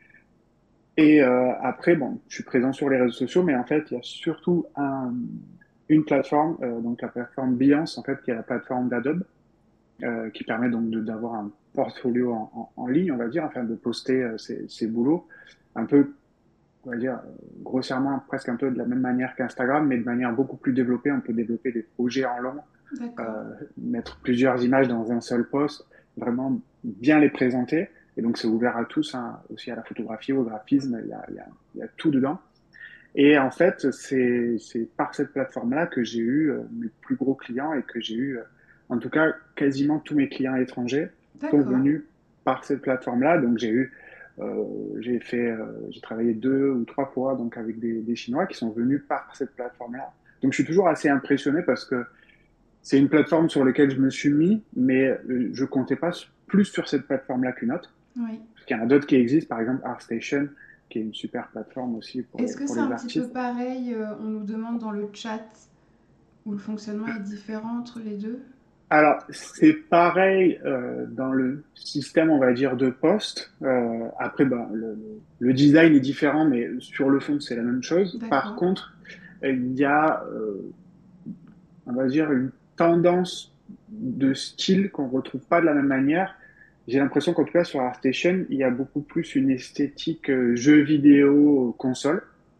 Et euh, après, bon, je suis présent sur les réseaux sociaux, mais en fait, il y a surtout un, une plateforme, euh, donc la plateforme Behance, en fait, qui est la plateforme d'Adobe, euh, qui permet donc de- d'avoir un portfolio en, en, en ligne, on va dire, enfin de poster euh, ses, ses boulots, un peu, on va dire, euh, grossièrement, presque un peu de la même manière qu'Instagram, mais de manière beaucoup plus développée. On peut développer des projets en long D'accord. euh, mettre plusieurs images dans un seul post, vraiment bien les présenter. Et donc, c'est ouvert à tous, hein, aussi à la photographie, au graphisme, il y a, il y a, il y a tout dedans. Et en fait, c'est, c'est par cette plateforme-là que j'ai eu euh, mes plus gros clients et que j'ai eu, euh, en tout cas, quasiment tous mes clients étrangers sont D'accord. venus par cette plateforme-là. Donc, j'ai eu, euh, j'ai fait, euh, j'ai travaillé deux ou trois fois donc avec des, des Chinois qui sont venus par cette plateforme-là. Donc, je suis toujours assez impressionné parce que c'est une plateforme sur laquelle je me suis mis, mais euh, je comptais pas plus sur cette plateforme-là qu'une autre. Oui. Parce qu'il y en a d'autres qui existent, par exemple ArtStation, qui est une super plateforme aussi pour les, Est-ce que pour c'est les un petit peu artistes. pareil, euh, on nous demande dans le chat, où le fonctionnement est différent entre les deux? Alors, c'est pareil euh, dans le système, on va dire, de poste. Euh, après, ben, le, le design est différent, mais sur le fond, c'est la même chose. Par D'accord. contre, il y a, euh, on va dire, une tendance de style qu'on retrouve pas de la même manière. J'ai l'impression qu'en tout cas, sur ArtStation, il y a beaucoup plus une esthétique euh, jeu vidéo console.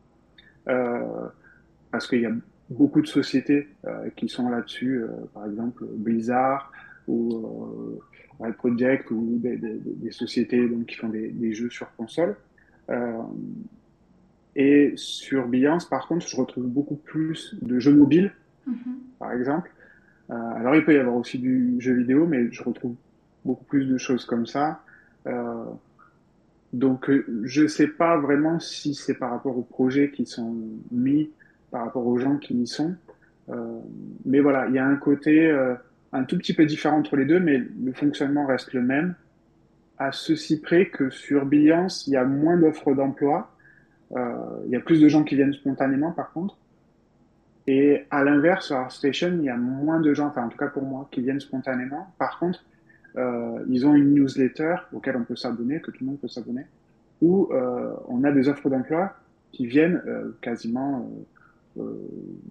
Euh, parce qu'il y a beaucoup de sociétés euh, qui sont là-dessus, euh, par exemple Blizzard ou euh, Red Project ou des, des, des sociétés donc, qui font des, des jeux sur console. Euh, et sur Beyoncé, par contre, je retrouve beaucoup plus de jeux mobiles, Mhm. par exemple. Euh, alors, il peut y avoir aussi du jeu vidéo, mais je retrouve beaucoup plus de choses comme ça. Euh, donc, euh, je sais pas vraiment si c'est par rapport aux projets qui sont mis, par rapport aux gens qui y sont. Euh, mais voilà, il y a un côté euh, un tout petit peu différent entre les deux, mais le fonctionnement reste le même. À ceci près que sur Beyoncé, il y a moins d'offres d'emploi. Euh, il y a plus de gens qui viennent spontanément, par contre. Et à l'inverse, sur ArtStation, il y a moins de gens, enfin en tout cas pour moi, qui viennent spontanément. Par contre, euh, ils ont une newsletter auquel on peut s'abonner, que tout le monde peut s'abonner, où euh, on a des offres d'emploi qui viennent euh, quasiment euh, euh,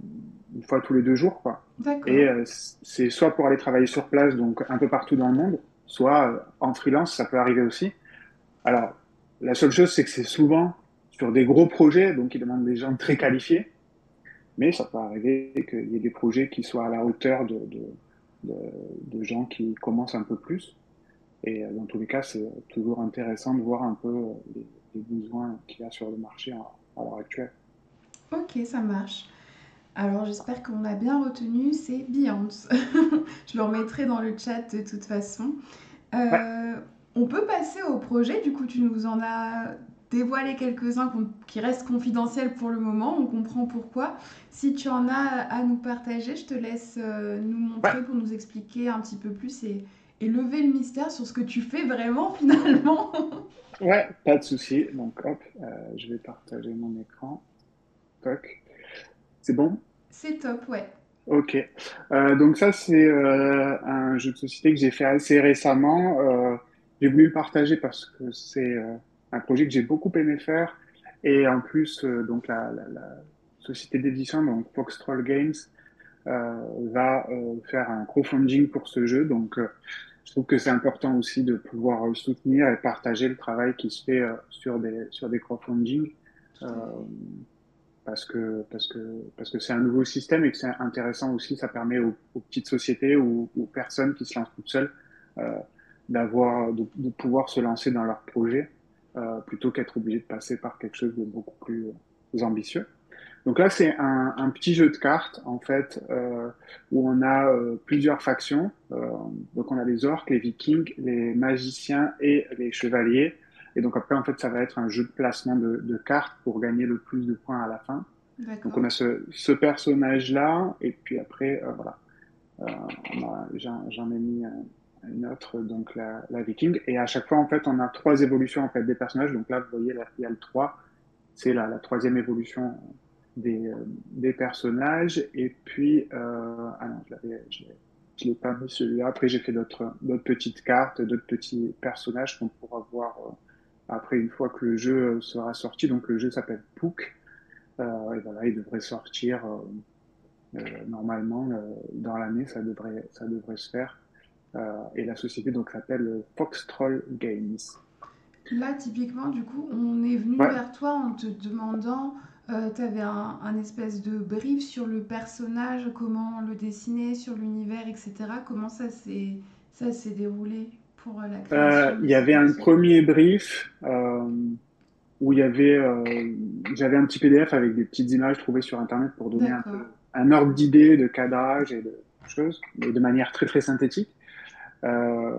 une fois tous les deux jours, quoi. Et D'accord. euh, c'est soit pour aller travailler sur place, donc un peu partout dans le monde, soit euh, en freelance, ça peut arriver aussi. Alors, la seule chose, c'est que c'est souvent sur des gros projets, donc qui demandent des gens très qualifiés, mais ça peut arriver qu'il y ait des projets qui soient à la hauteur de, de, de, de gens qui commencent un peu plus. Et euh, dans tous les cas, c'est toujours intéressant de voir un peu euh, les, les besoins qu'il y a sur le marché à, à l'heure actuelle. Ok, ça marche. Alors j'espère qu'on a bien retenu, c'est Beyoncé. Je le remettrai dans le chat de toute façon. Ouais, Euh, on peut passer au projet, du coup tu nous en as dévoilé quelques-uns qu'on- qui restent confidentiels pour le moment, on comprend pourquoi. Si tu en as à nous partager, je te laisse euh, nous ouais, montrer pour nous expliquer un petit peu plus et, et lever le mystère sur ce que tu fais vraiment finalement. ouais, pas de souci. Donc, hop, euh, je vais partager mon écran. Toc. C'est bon? C'est top, ouais. Ok. Euh, donc ça, c'est euh, un jeu de société que j'ai fait assez récemment. Euh, j'ai voulu le partager parce que c'est euh, un projet que j'ai beaucoup aimé faire. Et en plus, euh, donc la, la, la société d'édition, donc Foxtroll Games, euh, va euh, faire un crowdfunding pour ce jeu. Donc, euh, je trouve que c'est important aussi de pouvoir euh, soutenir et partager le travail qui se fait euh, sur des sur des crowdfunding. Euh, Tout à fait. parce que parce que parce que c'est un nouveau système et que c'est intéressant aussi. Ça permet aux, aux petites sociétés ou aux personnes qui se lancent toutes seules euh, d'avoir de, de pouvoir se lancer dans leur projet euh, plutôt qu'être obligé de passer par quelque chose de beaucoup plus euh, ambitieux. Donc là, c'est un, un petit jeu de cartes en fait euh, où on a euh, plusieurs factions. Euh, donc on a les orques, les vikings, les magiciens et les chevaliers. Et donc après, en fait, ça va être un jeu de placement de, de cartes pour gagner le plus de points à la fin. Donc on D'accord. a ce, ce personnage-là et puis après, euh, voilà, euh, on a- j'en j'en ai mis un- une autre, donc la, la viking. Et à chaque fois, en fait, on a trois évolutions en fait des personnages. Donc là, vous voyez, là, il y a le trois, c'est la, la troisième évolution des, euh, des personnages. Et puis, euh, ah non, je l'avais, je l'ai, je l'ai pas mis celui-là. Après, j'ai fait d'autres, d'autres petites cartes, d'autres petits personnages qu'on pourra voir euh, après une fois que le jeu sera sorti. Donc, le jeu s'appelle Pook. Euh, et voilà, il devrait sortir euh, euh, normalement euh, dans l'année, ça devrait, ça devrait se faire. Euh, et la société donc s'appelle Foxtroll Games. Là, typiquement, du coup, on est venu Ouais, vers toi en te demandant, euh, tu avais un, un espèce de brief sur le personnage, comment le dessiner, sur l'univers, et cetera. Comment ça s'est ça s'est déroulé pour euh, la Euh, création il de y ce avait un perso? premier brief euh, où il y avait, euh, j'avais un petit P D F avec des petites images trouvées sur Internet pour donner un D'accord. peu un ordre d'idée de cadrage et de choses, mais de manière très très synthétique. Euh,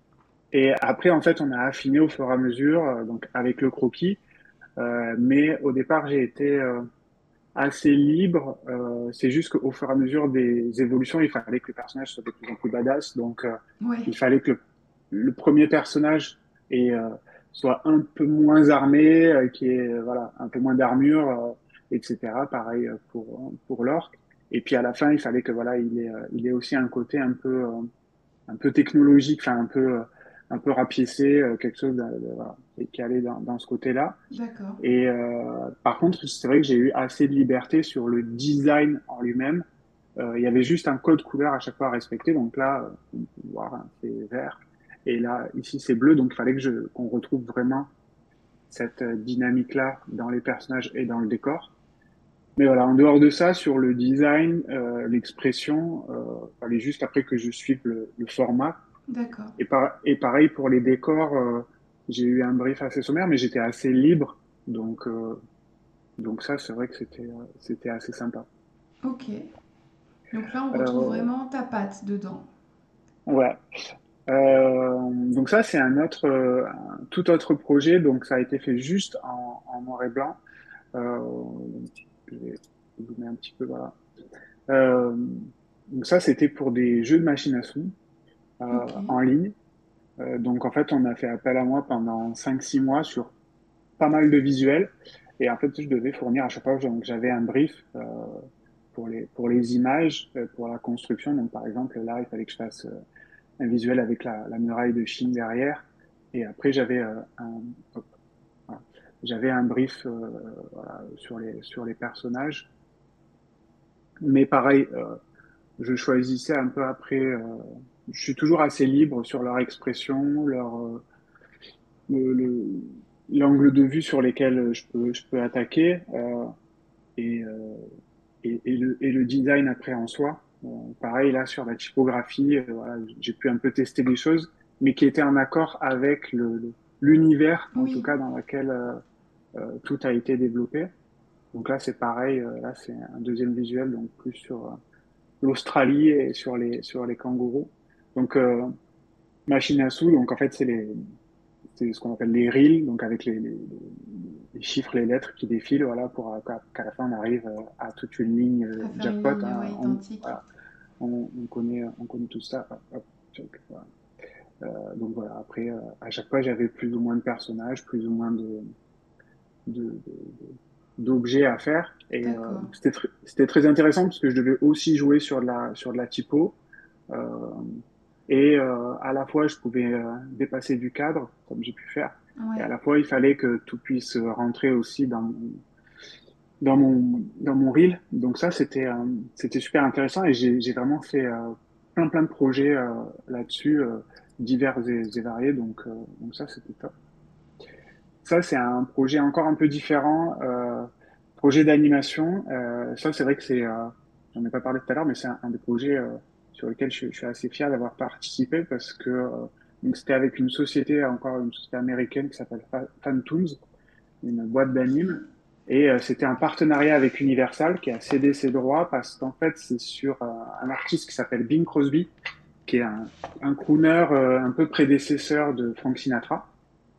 et après, en fait, on a affiné au fur et à mesure, euh, donc avec le croquis. Euh, mais au départ, j'ai été euh, assez libre. Euh, c'est juste qu'au fur et à mesure des évolutions, il fallait que le personnage soit de plus en plus badass. Donc, euh, Ouais. il fallait que le, le premier personnage et euh, soit un peu moins armé, euh, qui est euh, voilà un peu moins d'armure, euh, et cetera. Pareil euh, pour pour l'orc. Et puis à la fin, il fallait que voilà, il ait euh, il ait aussi un côté un peu euh, un peu technologique, enfin un peu euh, un peu rapiécé, euh, quelque chose de, de- voilà, et qui allait dans, dans ce côté-là. D'accord. Et euh, par contre, c'est vrai que j'ai eu assez de liberté sur le design en lui-même. Euh, il y avait juste un code couleur à chaque fois à respecter. Donc là, euh, on peut voir, hein, c'est vert. Et là, ici, c'est bleu. Donc il fallait que je, qu'on retrouve vraiment cette euh, dynamique-là dans les personnages et dans le décor. Mais voilà, en dehors de ça, sur le design, euh, l'expression, euh, fallait juste après que je suive le, le format. D'accord. Et, par, et pareil pour les décors, euh, j'ai eu un brief assez sommaire, mais j'étais assez libre. Donc, euh, donc ça, c'est vrai que c'était euh, c'était assez sympa. Ok. Donc là, on retrouve Euh, vraiment ta patte dedans. ouais. Euh, donc ça, c'est un autre, euh, un tout autre projet. Donc ça a été fait juste en, en noir et blanc. Euh, je vais zoomer un petit peu, voilà. Euh, donc ça, c'était pour des jeux de machine à sous euh, Ok. en ligne. Euh, donc en fait, on a fait appel à moi pendant cinq six mois sur pas mal de visuels. Et en fait, je devais fournir à chaque fois, donc j'avais un brief euh, pour les, pour les images, euh, pour la construction. Donc par exemple, là, il fallait que je fasse euh, un visuel avec la, la muraille de Chine derrière. Et après, j'avais euh, un, hop, voilà. J'avais un brief euh, voilà, sur les, sur les personnages. Mais pareil, euh, je choisissais un peu après. Euh, je suis toujours assez libre sur leur expression, leur euh, le, le- l'angle de vue sur lesquels je peux je peux attaquer euh, et, euh, et et le et le design après en soi. Euh, pareil là sur la typographie, euh, voilà, j'ai pu un peu tester des choses, mais qui étaient en accord avec le le- l'univers en tout Oui. cas dans lequel euh, euh, tout a été développé. Donc là c'est pareil, euh, là c'est un deuxième visuel donc plus sur euh, l'Australie et sur les sur les kangourous. Donc euh, machine à sous, donc en fait c'est les c'est ce qu'on appelle les reels, donc avec les, les, les chiffres, les lettres qui défilent, voilà, pour euh, qu'à qu'à la fin on arrive euh, à toute une ligne euh, À faire une jackpot. ligne, ouais, Hein, on, identique. voilà, on, on connaît, on connaît tout ça. Hop, hop, check, voilà. Euh, donc voilà, après, euh, à chaque fois j'avais plus ou moins de personnages, plus ou moins de, de, de- d'objets à faire. Et euh, D'accord. c'était tr- c'était très intéressant parce que je devais aussi jouer sur de la, sur de la typo. Euh, et euh, à la fois, je pouvais euh, dépasser du cadre, comme j'ai pu faire, et à Ouais. la fois, il fallait que tout puisse rentrer aussi dans, dans mon, dans mon reel. Donc ça, c'était euh, c'était super intéressant et j'ai j'ai vraiment fait euh, plein plein de projets euh, là-dessus, euh, divers et, et variés. Donc, euh, donc ça, c'était top. Ça, c'est un projet encore un peu différent, euh, projet d'animation. Euh, ça, c'est vrai que c'est, euh, j'en ai pas parlé tout à l'heure, mais c'est un, un des projets euh, sur lesquels je, je suis assez fier d'avoir participé parce que euh, donc c'était avec une société, encore une société américaine qui s'appelle Fa- Fantoons, une boîte Ok. d'anime. Et euh, c'était un partenariat avec Universal qui a cédé ses droits parce qu'en fait, c'est sur euh, un artiste qui s'appelle Bing Crosby, qui est un, un crooner euh, un peu prédécesseur de Frank Sinatra.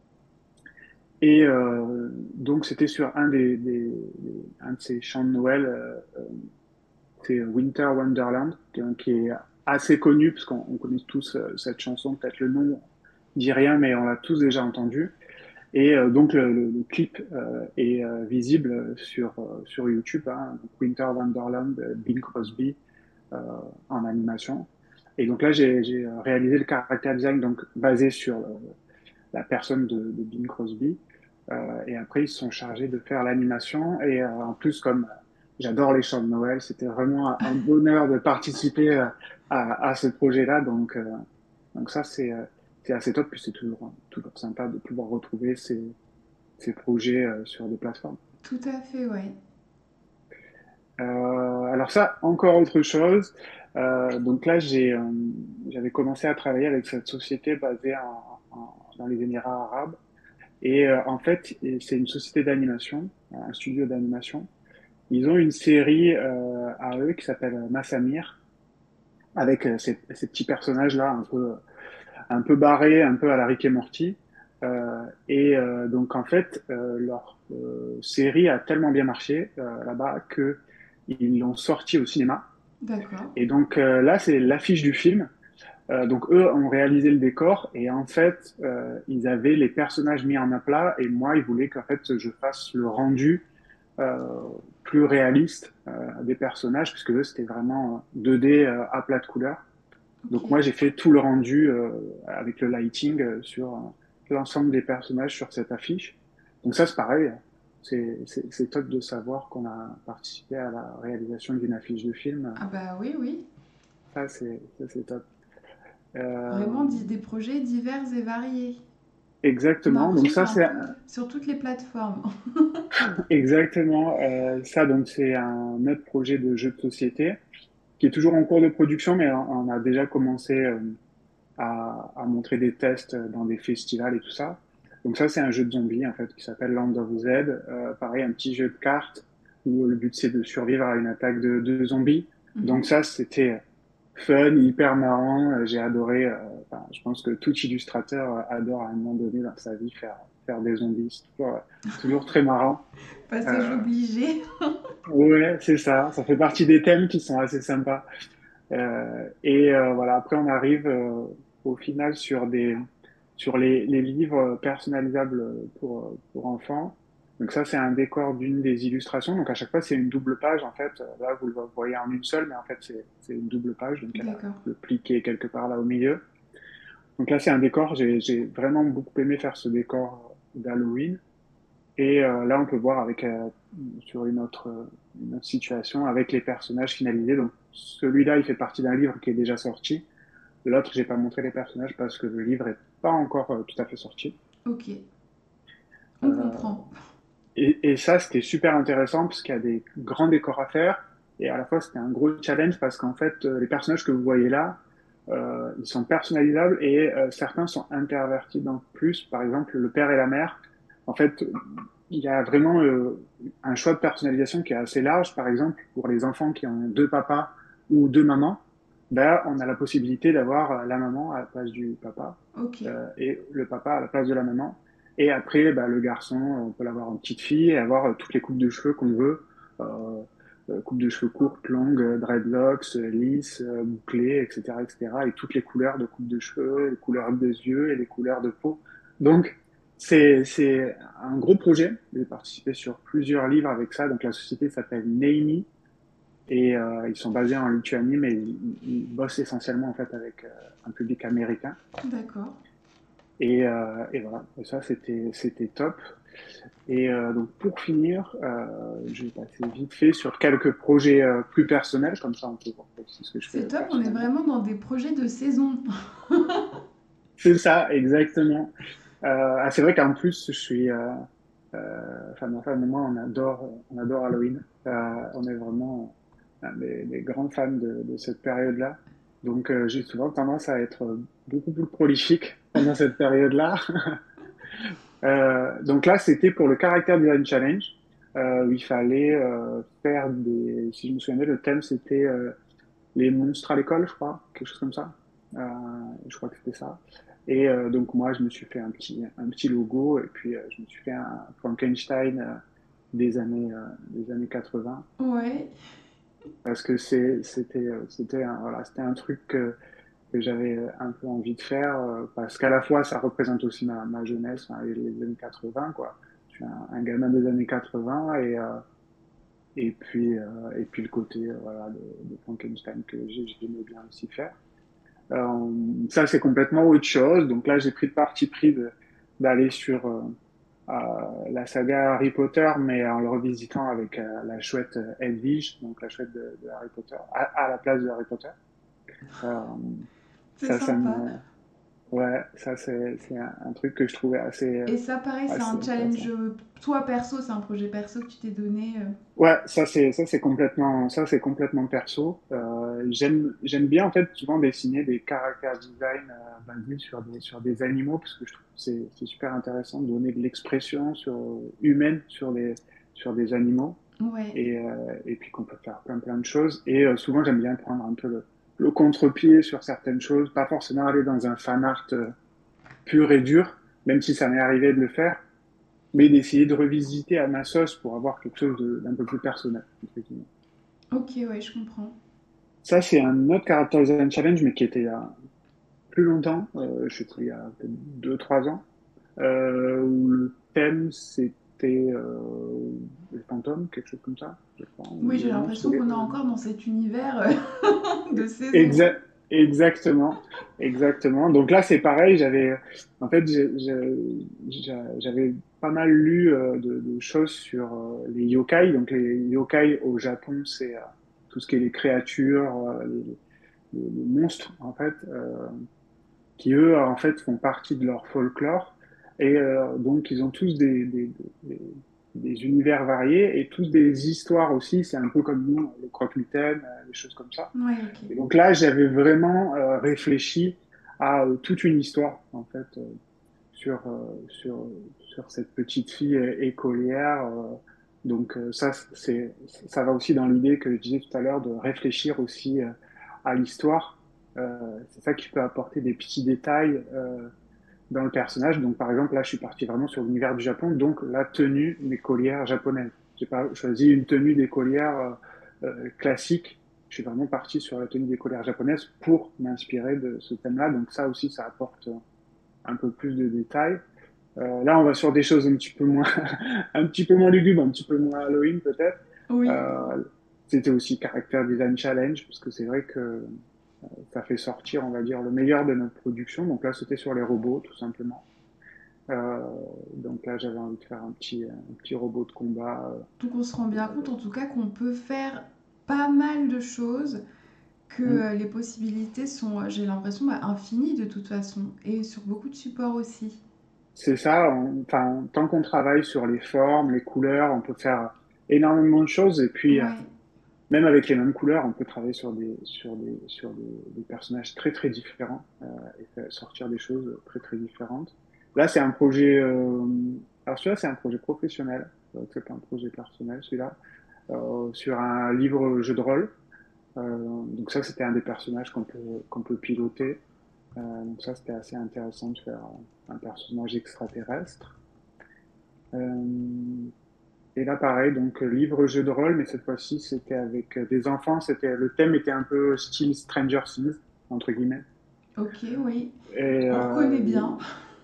Et euh, donc, c'était sur un des, des, des- un de ces chants de Noël, euh, c'est Winter Wonderland, qui, qui est assez connu, parce qu'on on connaît tous euh, cette chanson, peut-être le nom dit rien, mais on l'a tous déjà entendu. Et euh, donc, le, le, le clip euh, est euh, visible sur, euh, sur YouTube, hein, donc Winter Wonderland, euh, Bing Crosby, euh, en animation. Et donc là, j'ai j'ai réalisé le character design donc basé sur euh, la personne de, de Bing Crosby. Euh, et après, ils se sont chargés de faire l'animation. Et euh, en plus, comme j'adore les chants de Noël, c'était vraiment un bonheur de participer euh, à, à ce projet-là. Donc, euh, donc ça, c'est euh, c'est assez top. Puis c'est toujours, toujours sympa de pouvoir retrouver ces, ces projets euh, sur des plateformes. Tout à fait, ouais. Euh, alors ça, encore autre chose. Euh, donc là, j'ai, euh, j'avais commencé à travailler avec cette société basée en, en- dans les Émirats arabes. Et euh, en fait, et c'est une société d'animation, un studio d'animation. Ils ont une série euh, à eux qui s'appelle Massamir, avec euh, ces, ces petits personnages-là un peu, un peu barrés, un peu à la Rick et Morty. Euh, et euh, donc en fait, euh, leur euh, série a tellement bien marché euh, là-bas que ils l'ont sorti au cinéma. D'accord. Et donc euh, là, c'est l'affiche du film. Euh, donc eux ont réalisé le décor et en fait, euh, ils avaient les personnages mis en aplat et moi, ils voulaient qu'en fait, je fasse le rendu euh, plus réaliste euh, des personnages puisque eux, c'était vraiment deux D euh, à plat de couleur. Donc moi, Ok. j'ai fait tout le rendu euh, avec le lighting euh, sur euh, l'ensemble des personnages sur cette affiche. Donc ça, c'est pareil. C'est c'est- c'est top de savoir qu'on a participé à la réalisation d'une affiche de film. Ah bah oui, oui. Ça, c'est ça, c'est top. Euh, Vraiment di- des projets divers et variés. On a exactement. l'impression Donc que c'est ça, un c'est peu sur toutes les plateformes. exactement euh, ça. Donc c'est un autre projet de jeu de société qui est toujours en cours de production, mais on, on a déjà commencé euh, à, à montrer des tests dans des festivals et tout ça. Donc ça, c'est un jeu de zombies en fait qui s'appelle Land of Z. Euh, pareil, un petit jeu de cartes où le but c'est de survivre à une attaque de, de zombies. Donc Mhm. ça, c'était fun, hyper marrant. Euh, J'ai adoré. Euh, enfin, je pense que tout illustrateur euh, adore à un moment donné dans sa vie faire faire des zombies. C'est toujours, euh, toujours très marrant. Passage Euh, obligé. ouais, c'est ça. Ça fait partie des thèmes qui sont assez sympas. Euh, et euh, voilà, après on arrive euh, au final sur des sur les, les livres personnalisables pour pour enfants. Donc ça c'est un décor d'une des illustrations. Donc à chaque fois c'est une double page en fait. Là vous le voyez en une seule, mais en fait c'est c'est une double page. Donc elle a D'accord. le pli qui est quelque part là au milieu. Donc là c'est un décor. J'ai j'ai vraiment beaucoup aimé faire ce décor d'Halloween. Et euh, là, on peut voir avec euh, sur une autre, euh, une autre situation avec les personnages finalisés. Donc celui-là, il fait partie d'un livre qui est déjà sorti. L'autre, j'ai pas montré les personnages parce que le livre est pas encore euh, tout à fait sorti. Ok. On Euh, comprend. et, et ça, c'était super intéressant parce qu'il y a des grands décors à faire. Et à la fois, c'était un gros challenge parce qu'en fait, euh, les personnages que vous voyez là, euh, ils sont personnalisables et euh, certains sont intervertis dans plus. Par exemple, le père et la mère. En fait, il y a vraiment euh, un choix de personnalisation qui est assez large. Par exemple, pour les enfants qui ont deux papas ou deux mamans, ben, on a la possibilité d'avoir la maman à la place du papa Ok. euh, et le papa à la place de la maman. Et après, bah, le garçon, on peut l'avoir en petite fille et avoir euh, toutes les coupes de cheveux qu'on veut. Euh, euh, coupe de cheveux courtes, longues, euh, dreadlocks, euh, lisses, euh, bouclées, et cetera, et cetera. Et cetera. Et toutes les couleurs de coupe de cheveux, les couleurs des yeux et les couleurs de peau. Donc, c'est, c'est un gros projet. J'ai participé sur plusieurs livres avec ça. Donc, la société s'appelle Neimi et euh, ils sont basés en Lituanie, mais ils, ils bossent essentiellement en fait avec euh, un public américain. D'accord. Et, euh, et voilà, et ça c'était c'était top. Et euh, donc pour finir, euh, je vais passer vite fait sur quelques projets euh, plus personnels, comme ça on peut voir aussi ce que je fais C'est top, on est personnellement. vraiment dans des projets de saison. C'est ça, exactement. Euh, ah, c'est vrai qu'en plus je suis, euh, euh, enfin ma femme et moi on adore, on adore Halloween. Euh, on est vraiment euh, des, des grands fans de, de cette période-là. Donc euh, j'ai souvent tendance à être beaucoup plus prolifique pendant cette période-là. Euh, donc là, c'était pour le Character Design Challenge, euh, où il fallait euh, faire des... Si je me souviens bien, le thème, c'était euh, les monstres à l'école, je crois, quelque chose comme ça. Euh, je crois que c'était ça. Et euh, donc moi, je me suis fait un petit, un petit logo, et puis euh, je me suis fait un Frankenstein euh, des années, euh, des années quatre-vingts, Ouais. parce que c'est, c'était, euh, c'était un, voilà, c'était un truc que que j'avais euh, un peu envie de faire euh, parce qu'à la fois ça représente aussi ma, ma jeunesse, hein, les, les années quatre-vingts quoi. Je suis un, un gamin des années quatre-vingts et euh, et puis euh, et puis le côté euh, voilà de, de Frankenstein que j'ai- j'aimais bien aussi faire. Euh, ça c'est complètement autre chose. Donc là j'ai pris le parti pris de d'aller sur euh, euh, la saga Harry Potter mais en le revisitant avec euh, la chouette euh, Hedwige, donc la chouette de, de Harry Potter à, à la place de Harry Potter. Euh, C'est ça ça sympa. me Ouais, ça c'est c'est un, un truc que je trouvais assez euh, Et ça, pareil, c'est assez un challenge. intéressant. euh, Toi, perso, c'est un projet perso que tu t'es donné. euh. Ouais, ça c'est ça c'est complètement ça c'est complètement perso. Euh, j'aime j'aime bien en fait souvent dessiner des character design euh, basés sur des sur des animaux parce que je trouve que c'est c'est super intéressant de donner de l'expression sur humaine sur des sur des animaux Ouais. et euh, et puis qu'on peut faire plein plein de choses et euh, souvent j'aime bien prendre un peu le le contre-pied sur certaines choses, pas forcément aller dans un fan art euh, pur et dur, même si ça m'est arrivé de le faire, mais d'essayer de revisiter à ma sauce pour avoir quelque chose de- d'un peu plus personnel. Effectivement. Ok, ouais, je comprends. Ça, c'est un autre Character Design Challenge, mais qui était, euh, plus longtemps, euh, je suis il y a peut-être deux, trois ans, euh, où le thème c'était euh, les fantômes, quelque chose comme ça, je crois, ou Oui, j'ai les monstres, ou l'impression les, qu'on est encore dans cet univers euh, de saison. Exa- exactement, exactement. Donc là, c'est pareil. J'avais, en fait, j'ai- j'ai- j'ai- j'avais pas mal lu euh, de, de choses sur euh, les yokai. Donc les yokai au Japon, c'est euh, tout ce qui est les créatures, euh, les, les- les monstres, en fait, euh, qui eux, en fait, font partie de leur folklore. Et euh, donc, ils ont tous des, des, des, des univers variés et tous des histoires aussi. C'est un peu comme nous, le croque-mitaine, euh, des choses comme ça. Ouais, ok. Et donc là, j'avais vraiment euh, réfléchi à euh, toute une histoire, en fait, euh, sur, euh, sur, sur cette petite fille é- écolière. euh. Donc euh, ça, c'est, ça va aussi dans l'idée que je disais tout à l'heure de réfléchir aussi euh, à l'histoire. Euh, c'est ça qui peut apporter des petits détails euh, dans le personnage. Donc par exemple, là, je suis parti vraiment sur l'univers du Japon, donc la tenue d'écolière japonaise. J'ai pas choisi une tenue d'écolière euh, euh, classique. Je suis vraiment parti sur la tenue d'écolière japonaise pour m'inspirer de ce thème-là. Donc ça aussi, ça apporte un peu plus de détails. Euh, là, on va sur des choses un petit peu moins, un petit peu moins lugubres, un petit peu moins Halloween peut-être. Oui. Euh, C'était aussi Character Design Challenge, parce que c'est vrai que ça fait sortir, on va dire, le meilleur de notre production. Donc là, c'était sur les robots, tout simplement. Euh, donc là, j'avais envie de faire un petit, un petit robot de combat. Donc on se rend bien compte en tout cas qu'on peut faire pas mal de choses, que euh. euh, les possibilités sont, euh, j'ai l'impression, bah, infinies de toute façon, et sur beaucoup de supports aussi. C'est ça, on- enfin, tant qu'on travaille sur les formes, les couleurs, on peut faire énormément de choses. Et puis, euh, Ouais. même avec les mêmes couleurs, on peut travailler sur des, sur des, sur des, des personnages très très différents euh, et faire sortir des choses très très différentes. Là, c'est un projet. Euh, alors celui-là, c'est un projet professionnel. Euh, C'est pas un projet personnel, celui-là, euh, sur un livre jeu de rôle. Euh, donc ça, c'était un des personnages qu'on peut qu'on peut piloter. Euh, donc ça, c'était assez intéressant de faire un, un personnage extraterrestre. Euh, et là, pareil, donc euh, livre jeu de rôle, mais cette fois-ci, c'était avec euh, des enfants. C'était le thème était un peu style Stranger Things entre guillemets. Ok, oui. Et On reconnaît euh, bien.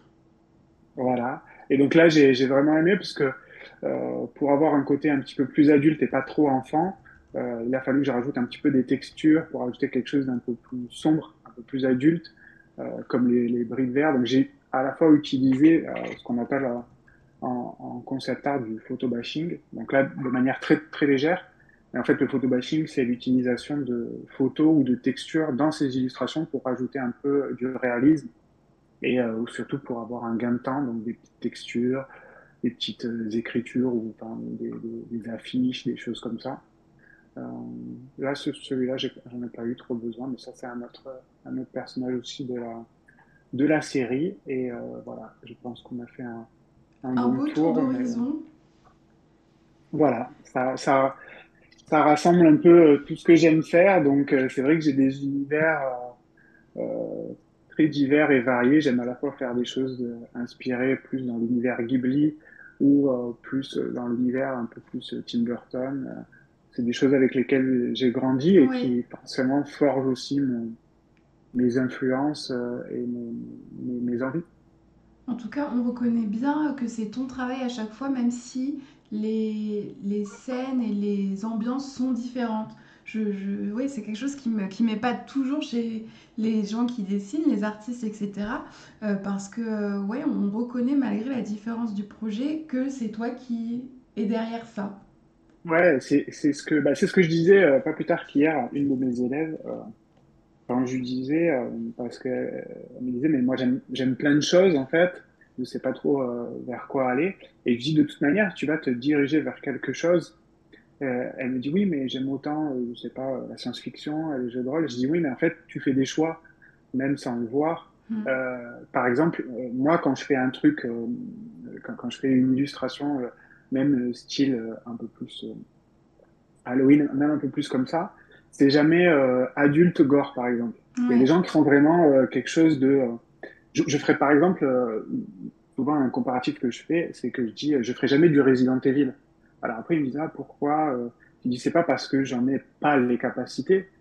voilà. Et donc là, j'ai j'ai vraiment aimé parce que euh, pour avoir un côté un petit peu plus adulte et pas trop enfant, euh, il a fallu que je rajoute un petit peu des textures pour ajouter quelque chose d'un peu plus sombre, un peu plus adulte, euh, comme les, les bris de verre. Donc j'ai à la fois utilisé euh, ce qu'on appelle euh, en, en concept art du photobashing. Donc là, de manière très, très légère. Et en fait, le photobashing, c'est l'utilisation de photos ou de textures dans ces illustrations pour rajouter un peu du réalisme et euh, surtout pour avoir un gain de temps, donc des petites textures, des petites euh, écritures ou enfin, des, des, des affiches, des choses comme ça. Euh, là, ce, celui-là, j'ai- j'en ai pas eu trop besoin, mais ça, c'est un autre, un autre personnage aussi de la, de la série. Et euh, voilà, je pense qu'on a fait un, un Un bon beau tour tour, mais d'horizon. voilà, ça, ça, ça rassemble un peu euh, tout ce que j'aime faire. Donc, euh, c'est vrai que j'ai des univers euh, euh, très divers et variés. J'aime à la fois faire des choses euh, inspirées plus dans l'univers Ghibli ou euh, plus euh, dans l'univers un peu plus euh, Tim Burton. Euh, c'est des choses avec lesquelles j'ai grandi et Oui. qui forcément forgent aussi mon- mes influences euh, et mes, mes, mes envies. En tout cas, on reconnaît bien que c'est ton travail à chaque fois, même si les, les scènes et les ambiances sont différentes. Je, je, oui, c'est quelque chose qui me, qui m'épate toujours chez les gens qui dessinent, les artistes, et cetera. Euh, parce que, euh, ouais, on reconnaît malgré la différence du projet que c'est toi qui est derrière ça. Ouais, c'est c'est ce que bah, c'est ce que je disais euh, pas plus tard qu'hier à une de mes élèves. Euh, quand je lui disais, euh, parce que euh, elle me disait, mais moi j'aime j'aime plein de choses en fait, je sais pas trop euh, vers quoi aller. Et je dis de toute manière, tu vas te diriger vers quelque chose. Euh, elle me dit oui, mais j'aime autant, euh, je sais pas, euh, la science-fiction, euh, les jeux de rôle. Je dis oui, mais en fait, tu fais des choix, même sans le voir. Hmm. Euh, par exemple, euh, moi, quand je fais un truc, euh, quand, quand je fais une illustration, euh, même euh, style euh, un peu plus euh, Halloween, même un peu plus comme ça, c'est jamais euh, adulte gore, par exemple. Il y a des Ouais. gens qui font vraiment euh, quelque chose de... euh, je, je ferai par exemple, euh, souvent un comparatif que je fais, c'est que je dis, euh, je ferai jamais du Resident Evil. Alors après, ils me disent, ah, pourquoi euh, Je dis, c'est pas parce que j'en ai pas les capacités,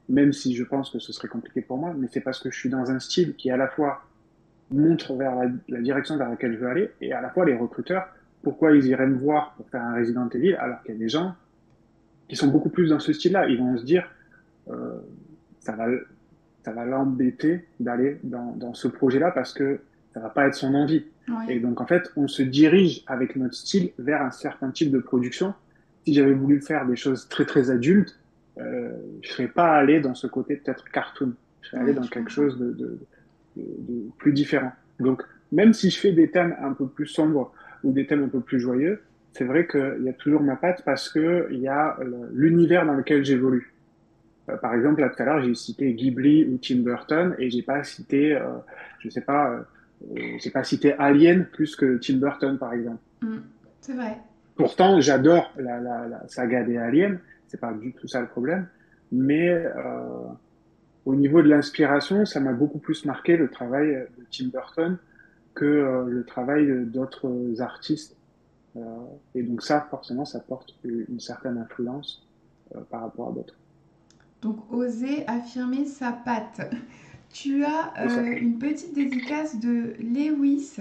même si je pense que ce serait compliqué pour moi, mais c'est parce que je suis dans un style qui à la fois montre vers la, la direction vers laquelle je veux aller, et à la fois les recruteurs, pourquoi ils iraient me voir pour faire un Resident Evil, alors qu'il y a des gens qui sont beaucoup plus dans ce style-là. Ils vont se dire, euh, ça va, ça va l'embêter d'aller dans, dans ce projet-là parce que ça va pas être son envie. Oui, Et donc, en fait, on se dirige avec notre style vers un certain type de production. Si j'avais voulu faire des choses très, très adultes, euh, je serais pas allé dans ce côté peut-être cartoon. Je serais allé oui, dans je quelque comprends. chose de, de, de, de plus différent. Donc, même si je fais des thèmes un peu plus sombres ou des thèmes un peu plus joyeux, c'est vrai qu'il y a toujours ma patte parce que il y a l'univers dans lequel j'évolue. Euh, par exemple, là tout à l'heure, j'ai cité Ghibli ou Tim Burton et j'ai pas cité, euh, je sais pas, euh, euh, j'ai pas cité Alien plus que Tim Burton, par exemple. Mm, c'est vrai. Pourtant, j'adore la, la, la saga des Aliens, c'est pas du tout ça le problème, mais euh, au niveau de l'inspiration, ça m'a beaucoup plus marqué le travail de Tim Burton que euh, le travail d'autres artistes. Euh, et donc ça, forcément, ça porte une certaine influence euh, par rapport à d'autres. Donc, oser affirmer sa patte. Tu as C'est ça. euh, une petite dédicace de Lewis,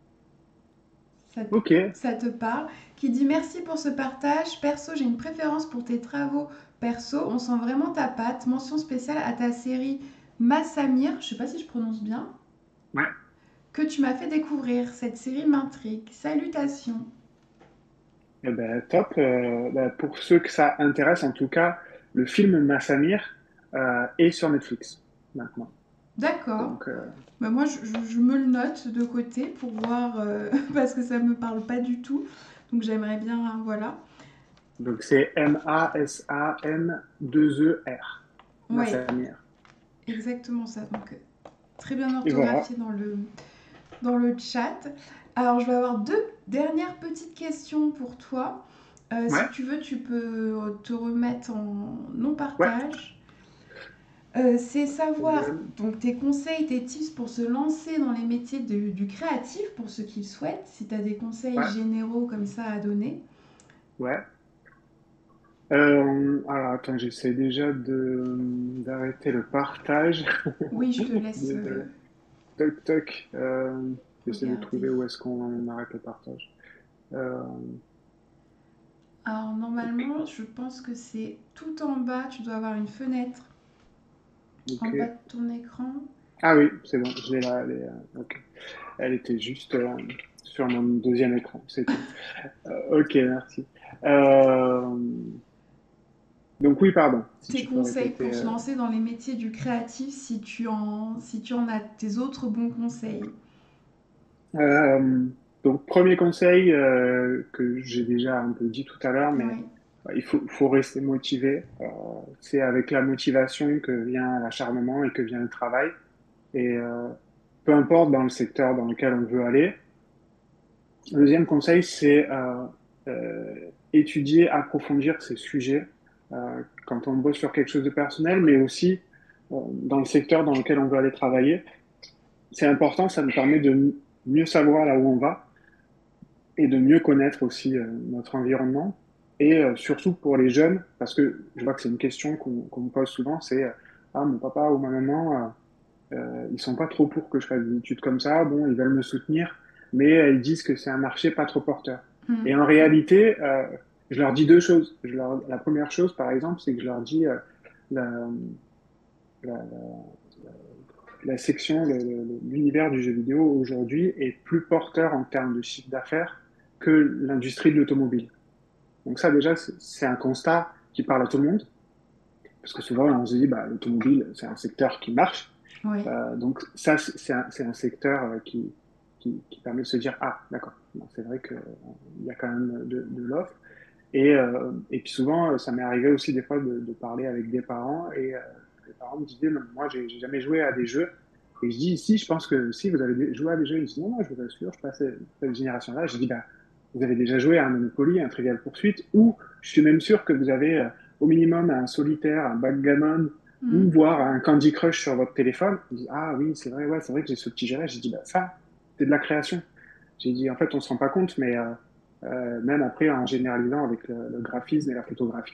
ça te, Ok, ça te parle, qui dit merci pour ce partage. Perso, j'ai une préférence pour tes travaux perso. On sent vraiment ta patte. Mention spéciale à ta série Massamir, je sais pas si je prononce bien, ouais. que tu m'as fait découvrir. Cette série m'intrigue. Salutations. Eh ben, top. Euh, ben, pour ceux que ça intéresse, en tout cas, le film Massamir euh, est sur Netflix maintenant. D'accord. Donc, euh, Bah moi, je, je- je me le note de côté pour voir, euh, parce que ça me parle pas du tout. Donc j'aimerais bien, hein, voilà. donc c'est M A S A M deux E R, Ouais, Massamir. exactement ça. Donc très bien Et voilà. orthographié dans le, dans le chat. Alors je vais avoir deux dernières petites questions pour toi. Euh, Ouais, si tu veux, tu peux te remettre en ouais. non-partage. Euh, c'est Pas de savoir problème. donc tes conseils, tes tips pour se lancer dans les métiers de- du créatif pour ceux qui le souhaitent. Si tu as des conseils Ouais, généraux comme ça à donner. ouais. Euh, alors, attends, j'essaie déjà de d'arrêter le partage. Oui, je te laisse euh, Désolé. Toc, toc. Euh, j'essaie de regarder. trouver où est-ce qu'on arrête le partage. Euh, Alors normalement, je pense que c'est tout en bas. Tu dois avoir une fenêtre en bas ok. de ton écran. Ah oui, c'est bon, je l'ai là. Elle, est, euh, ok. Elle était juste euh, sur mon deuxième écran, c'est tout. Euh, ok, merci. Euh, donc oui, pardon, si Tes tu peux conseils répéter. pour se euh, lancer dans les métiers du créatif si tu en, si tu en as tes autres bons conseils. euh, donc premier conseil euh, que j'ai déjà un peu dit tout à l'heure, mais Oui, euh, il faut, faut rester motivé. Euh, c'est avec la motivation que vient l'acharnement et que vient le travail. Et euh, peu importe dans le secteur dans lequel on veut aller. Le deuxième conseil, c'est euh, euh, étudier, approfondir ces sujets euh, quand on bosse sur quelque chose de personnel, mais aussi euh, dans le secteur dans lequel on veut aller travailler. C'est important, ça nous permet de mieux savoir là où on va et de mieux connaître aussi euh, notre environnement. Et euh, surtout pour les jeunes, parce que je vois que c'est une question qu'on qu'on me pose souvent, c'est euh, ah, mon papa ou ma maman, euh, euh, ils sont pas trop pour que je fasse des études comme ça. Bon, ils veulent me soutenir, mais euh, ils disent que c'est un marché pas trop porteur. mm, Et en réalité, euh, je leur dis deux choses. Je leur, la première chose, par exemple, c'est que je leur dis euh, la, la, la, la section, le- le- l'univers du jeu vidéo aujourd'hui est plus porteur en termes de chiffre d'affaires que l'industrie de l'automobile. Donc ça, déjà, c'est c'est un constat qui parle à tout le monde, parce que souvent, on se dit, bah, l'automobile, c'est un secteur qui marche. oui. Euh, donc ça, c'est un, c'est un secteur euh, qui, qui, qui permet de se dire, ah, d'accord, bon, c'est vrai qu'il y a quand même de, de l'offre. Et, euh, et puis souvent, euh, ça m'est arrivé aussi des fois de, de parler avec des parents, et euh, les parents me disaient, non, moi, j'ai j'ai jamais joué à des jeux. Et je dis, si, je pense que si, vous avez joué à des jeux. Ils disent, non, non, je vous assure, je passe à cette génération-là. Je dis, bah, vous avez déjà joué à un Monopoly, un Trivial Pursuit, ou je suis même sûr que vous avez euh, au minimum un solitaire, un backgammon, ou Mm, voire un Candy Crush sur votre téléphone. Ils disent, ah oui, c'est vrai, ouais, c'est vrai que j'ai ce petit jeu-là. J'ai dit, bah, ça, c'est de la création. J'ai dit, en fait, on se rend pas compte, mais euh, euh, même après, en généralisant avec le, le graphisme et la photographie,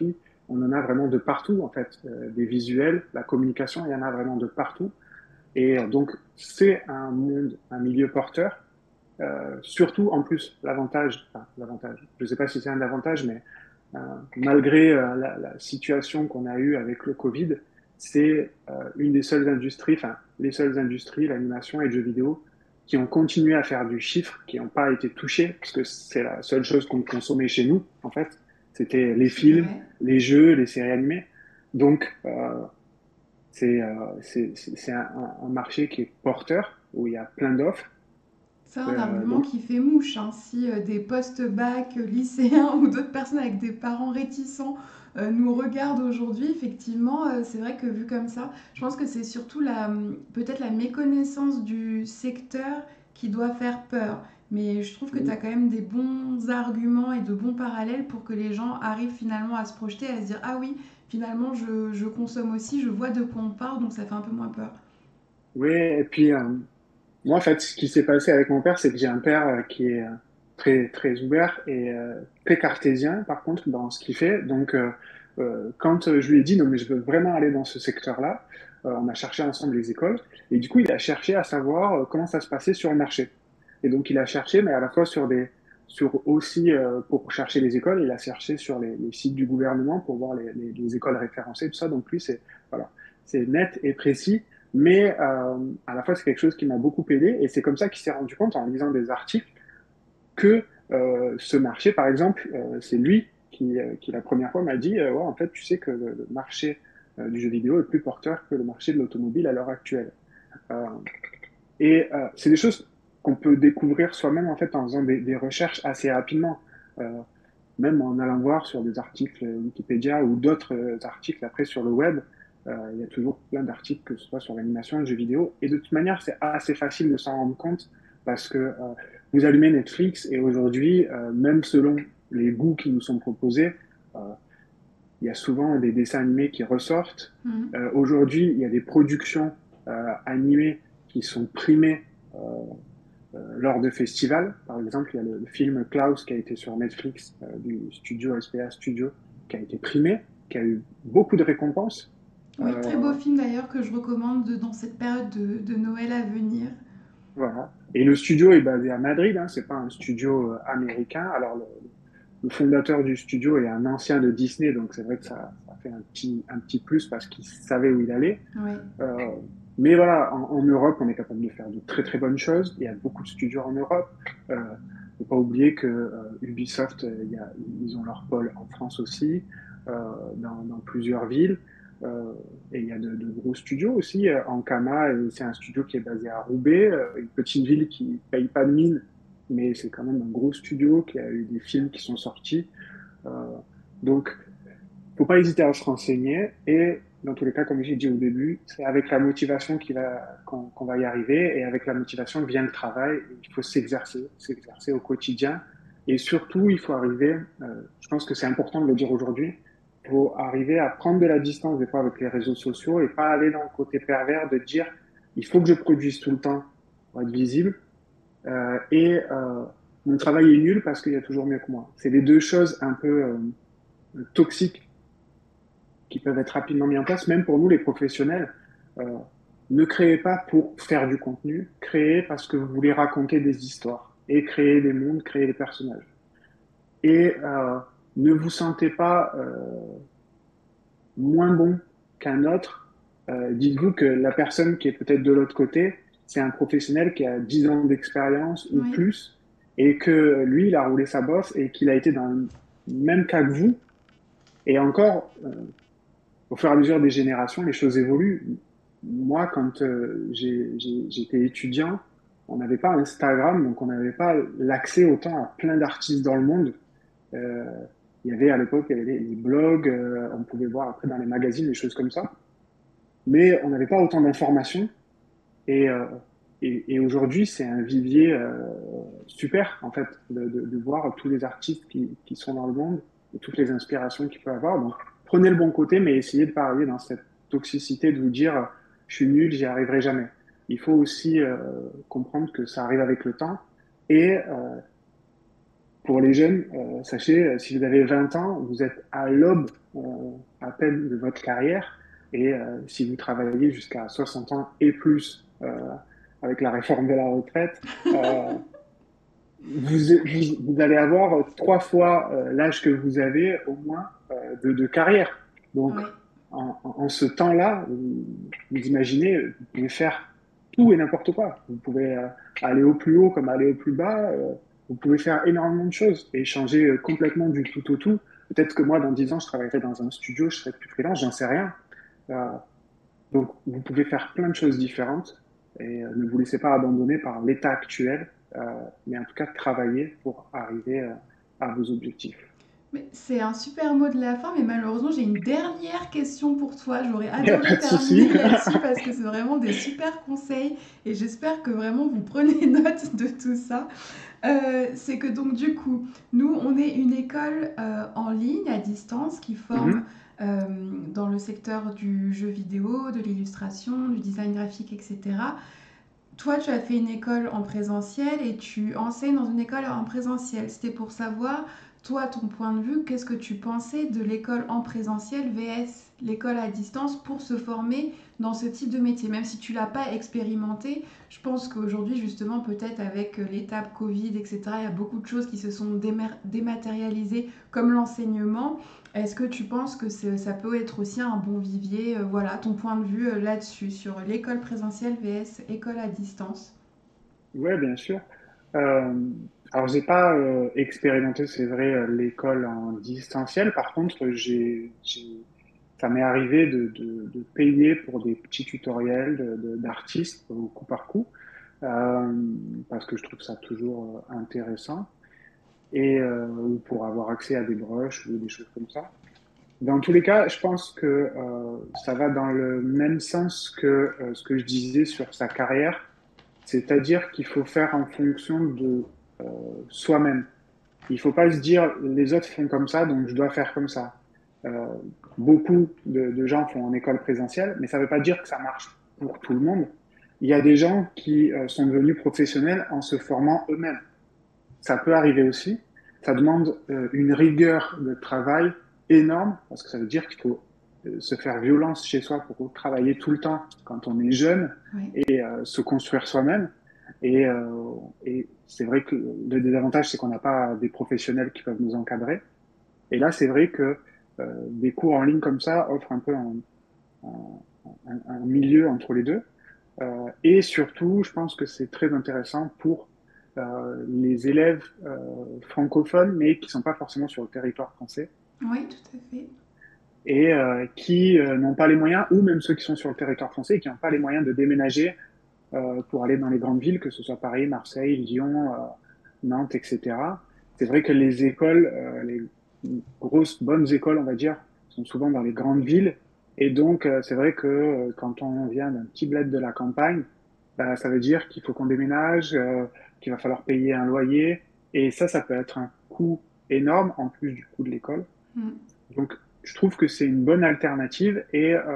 on en a vraiment de partout, en fait. Euh, des visuels, la communication, il y en a vraiment de partout. Et euh, donc, c'est un monde, un milieu porteur. Euh, surtout, en plus, l'avantage, enfin, l'avantage, je ne sais pas si c'est un avantage, mais euh, malgré euh, la, la situation qu'on a eue avec le Covid, c'est euh, une des seules industries, enfin, les seules industries, l'animation et le jeu vidéo, qui ont continué à faire du chiffre, qui n'ont pas été touchés, parce que c'est la seule chose qu'on consommait chez nous, en fait. C'était les C'est films, vrai. les jeux, les séries animées. Donc, euh, c'est euh, c'est c'est un, un marché qui est porteur, où il y a plein d'offres. C'est un Euh, argument donc, qui fait mouche, hein. Si euh, des post-bac, euh, lycéens ou d'autres personnes avec des parents réticents euh, nous regardent aujourd'hui, effectivement, euh, c'est vrai que vu comme ça, je pense que c'est surtout la, peut-être la méconnaissance du secteur qui doit faire peur. Mais je trouve que tu as quand même des bons arguments et de bons parallèles pour que les gens arrivent finalement à se projeter, à se dire ah oui, finalement je, je consomme aussi, je vois de quoi on parle, donc ça fait un peu moins peur. oui, et puis, euh, moi, en fait, ce qui s'est passé avec mon père, c'est que j'ai un père euh, qui est euh, très, très ouvert et euh, très cartésien, par contre, dans ce qu'il fait. Donc, euh, euh, quand euh, je lui ai dit, non, mais je veux vraiment aller dans ce secteur-là, euh, on a cherché ensemble les écoles. Et du coup, il a cherché à savoir euh, comment ça se passait sur le marché. Et donc, il a cherché, mais à la fois sur des, sur aussi, euh, pour chercher les écoles, il a cherché sur les, les sites du gouvernement pour voir les, les, les écoles référencées, tout ça. Donc, lui, c'est, voilà, c'est net et précis. Mais euh, à la fois, c'est quelque chose qui m'a beaucoup aidé et c'est comme ça qu'il s'est rendu compte en lisant des articles que euh, ce marché, par exemple, euh, c'est lui qui, euh, qui la première fois m'a dit, euh, ouais, en fait, tu sais que le, le marché euh, du jeu vidéo est plus porteur que le marché de l'automobile à l'heure actuelle. Euh, et euh, c'est des choses qu'on peut découvrir soi-même en fait en faisant des, des recherches assez rapidement. Euh, même en allant voir sur des articles Wikipédia ou d'autres euh, articles après sur le web, euh, il y a toujours plein d'articles, que ce soit sur l'animation, le jeu vidéo. Et de toute manière, c'est assez facile de s'en rendre compte parce que euh, vous allumez Netflix et aujourd'hui, euh, même selon les goûts qui nous sont proposés, euh, il y a souvent des dessins animés qui ressortent. Mhm. Euh, aujourd'hui, il y a des productions euh, animées qui sont primées euh, euh, lors de festivals. Par exemple, il y a le, le film Klaus qui a été sur Netflix euh, du studio S P A Studio, qui a été primé, qui a eu beaucoup de récompenses. Oui, très beau Euh, film d'ailleurs que je recommande dans cette période de, de Noël à venir. voilà. Et le studio est basé à Madrid, hein, c'est pas un studio euh, américain. Alors le, le fondateur du studio est un ancien de Disney, donc c'est vrai que ça, ça fait un petit, un petit plus parce qu'il savait où il allait. Oui, Euh, mais voilà, en, en Europe, on est capable de faire de très très bonnes choses. Il y a beaucoup de studios en Europe. Euh, faut pas oublier que euh, Ubisoft, euh, il y a, ils ont leur pôle en France aussi, euh, dans, dans plusieurs villes. Euh, et il y a de, de gros studios aussi. Euh, Ankama, et c'est un studio qui est basé à Roubaix, euh, une petite ville qui paye pas de mine, mais c'est quand même un gros studio qui a eu des films qui sont sortis. Euh, donc, faut pas hésiter à se renseigner et dans tous les cas, comme j'ai dit au début, c'est avec la motivation qu'il va, qu'on, qu'on va y arriver et avec la motivation vient le travail. Il faut s'exercer, s'exercer au quotidien et surtout, il faut arriver, euh, je pense que c'est important de le dire aujourd'hui, il faut arriver à prendre de la distance des fois avec les réseaux sociaux et pas aller dans le côté pervers de dire il faut que je produise tout le temps pour être visible euh, et euh, mon travail est nul parce qu'il y a toujours mieux que moi. C'est les deux choses un peu euh, toxiques qui peuvent être rapidement mis en place, même pour nous les professionnels. Euh, ne créez pas pour faire du contenu, créez parce que vous voulez raconter des histoires et créer des mondes, créer des personnages. Et euh, ne vous sentez pas euh, moins bon qu'un autre. Euh, dites-vous que la personne qui est peut-être de l'autre côté, c'est un professionnel qui a dix ans d'expérience ou oui. plus et que lui, il a roulé sa bosse et qu'il a été dans le même cas que vous. Et encore, euh, au fur et à mesure des générations, les choses évoluent. Moi, quand euh, j'ai- j'ai- j'étais étudiant, on n'avait pas Instagram, donc on n'avait pas l'accès autant à plein d'artistes dans le monde. Euh, il y avait à l'époque, il y avait les, les blogs, euh, on pouvait voir après dans les magazines, des choses comme ça. Mais on n'avait pas autant d'informations. Et, euh, et, et aujourd'hui, c'est un vivier euh, super, en fait, de, de, de voir tous les artistes qui, qui sont dans le monde et toutes les inspirations qu'il peut avoir. Donc, prenez le bon côté, mais essayez de pas arriver dans cette toxicité de vous dire, je suis nul, j'y arriverai jamais. Il faut aussi euh, comprendre que ça arrive avec le temps. Et euh, pour les jeunes, euh, sachez, euh, si vous avez vingt ans, vous êtes à l'aube euh, à peine de votre carrière. Et euh, si vous travaillez jusqu'à soixante ans et plus euh, avec la réforme de la retraite, euh, vous, vous, vous, allez avoir trois fois euh, l'âge que vous avez au moins euh, de, de carrière. Donc, Oui. en, en ce temps-là, vous, vous imaginez, vous pouvez faire tout et n'importe quoi. Vous pouvez euh, aller au plus haut comme aller au plus bas. Euh, vous pouvez faire énormément de choses et changer euh, complètement du tout au tout. Peut-être que moi, dans dix ans, je travaillerai dans un studio, je serai plus freelance, j'en sais rien. Euh, donc, vous pouvez faire plein de choses différentes et euh, ne vous laissez pas abandonner par l'état actuel, euh, mais en tout cas, travailler pour arriver euh, à vos objectifs. Mais c'est un super mot de la fin, mais malheureusement, j'ai une dernière question pour toi. J'aurais Il n'y a pas adoré de souci. terminer là-dessus parce que c'est vraiment des super conseils et j'espère que vraiment vous prenez note de tout ça. Euh, c'est que donc du coup, nous, on est une école euh, en ligne, à distance, qui forme Mhm. euh, dans le secteur du jeu vidéo, de l'illustration, du design graphique, et cetera. Toi, tu as fait une école en présentiel et tu enseignes dans une école en présentiel. C'était pour savoir, toi, ton point de vue, qu'est-ce que tu pensais de l'école en présentiel vs l'école à distance pour se former dans ce type de métier. Même si tu ne l'as pas expérimenté, je pense qu'aujourd'hui, justement, peut-être avec l'étape Covid, et cetera, il y a beaucoup de choses qui se sont dématérialisées comme l'enseignement. Est-ce que tu penses que ça peut être aussi un bon vivier? euh, Voilà, ton point de vue euh, là-dessus, sur l'école présentielle vs école à distance. Ouais, bien sûr. Euh, alors, j'ai pas euh, expérimenté, c'est vrai, euh, l'école en distanciel. Par contre, j'ai, j'ai, ça m'est arrivé de, de, de payer pour des petits tutoriels de- de- d'artistes au coup par coup, euh, parce que je trouve ça toujours euh, intéressant, et euh, ou pour avoir accès à des brushes ou des choses comme ça. Dans tous les cas, je pense que euh, ça va dans le même sens que euh, ce que je disais sur sa carrière, c'est-à-dire qu'il faut faire en fonction de euh, soi-même. Il faut pas se dire les autres font comme ça, donc je dois faire comme ça. Euh, Beaucoup de, de gens font en école présentielle, mais ça ne veut pas dire que ça marche pour tout le monde. Il y a des gens qui euh, sont devenus professionnels en se formant eux-mêmes. Ça peut arriver aussi. Ça demande euh, une rigueur de travail énorme, parce que ça veut dire qu'il faut euh, se faire violence chez soi pour travailler tout le temps quand on est jeune Oui, et euh, se construire soi-même. Et, euh, et c'est vrai que le désavantage, c'est qu'on n'a pas des professionnels qui peuvent nous encadrer. Et là, c'est vrai que euh, des cours en ligne comme ça offrent un peu un, un, un, un milieu entre les deux. Euh, et surtout, je pense que c'est très intéressant pour euh, les élèves euh, francophones, mais qui sont pas forcément sur le territoire français oui, tout à fait. et euh, qui euh, n'ont pas les moyens, ou même ceux qui sont sur le territoire français et qui n'ont pas les moyens de déménager euh, pour aller dans les grandes villes, que ce soit Paris, Marseille, Lyon, euh, Nantes, et cetera. C'est vrai que les écoles, euh, les grosses bonnes écoles, on va dire, sont souvent dans les grandes villes. Et donc, euh, c'est vrai que euh, quand on vient d'un petit bled de la campagne, bah, ça veut dire qu'il faut qu'on déménage, euh, qu'il va falloir payer un loyer. Et ça, ça peut être un coût énorme en plus du coût de l'école. Mm. Donc, je trouve que c'est une bonne alternative et euh,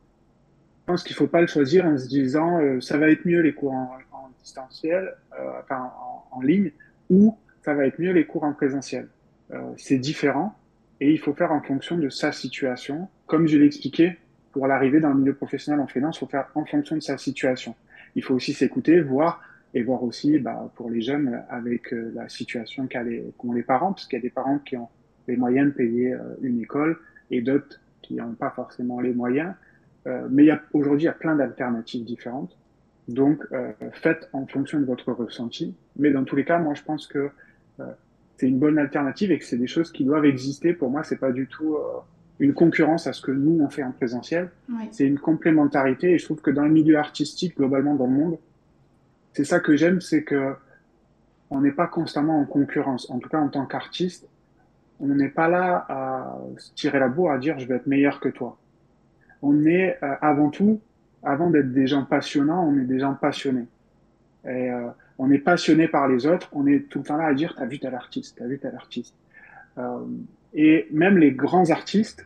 je pense qu'il faut pas le choisir en se disant euh, ça va être mieux les cours en, en distanciel, euh, enfin en, en ligne, ou ça va être mieux les cours en présentiel. Euh, c'est différent et il faut faire en fonction de sa situation. Comme je l'ai expliqué, pour l'arrivée dans le milieu professionnel en freelance, il faut faire en fonction de sa situation. Il faut aussi s'écouter, voir et voir aussi bah, pour les jeunes avec euh, la situation qu'ont les, qu'ont les parents, parce qu'il y a des parents qui ont les moyens de payer euh, une école et d'autres qui n'ont pas forcément les moyens. Euh, mais il y a, aujourd'hui, il y a plein d'alternatives différentes. Donc, euh, faites en fonction de votre ressenti. Mais dans tous les cas, moi, je pense que euh, c'est une bonne alternative et que c'est des choses qui doivent exister. Pour moi, c'est pas du tout euh, une concurrence à ce que nous, on fait en présentiel. Oui, C'est une complémentarité. Et je trouve que dans le milieu artistique, globalement, dans le monde, c'est ça que j'aime, c'est que on n'est pas constamment en concurrence. En tout cas, en tant qu'artiste, on n'est pas là à se tirer la bourre, à dire je vais être meilleur que toi. On est euh, avant tout, avant d'être des gens passionnants, on est des gens passionnés. Et euh, on est passionné par les autres, on est tout le temps là à dire, t'as vu tel artiste, t'as vu tel artiste. Euh, et même les grands artistes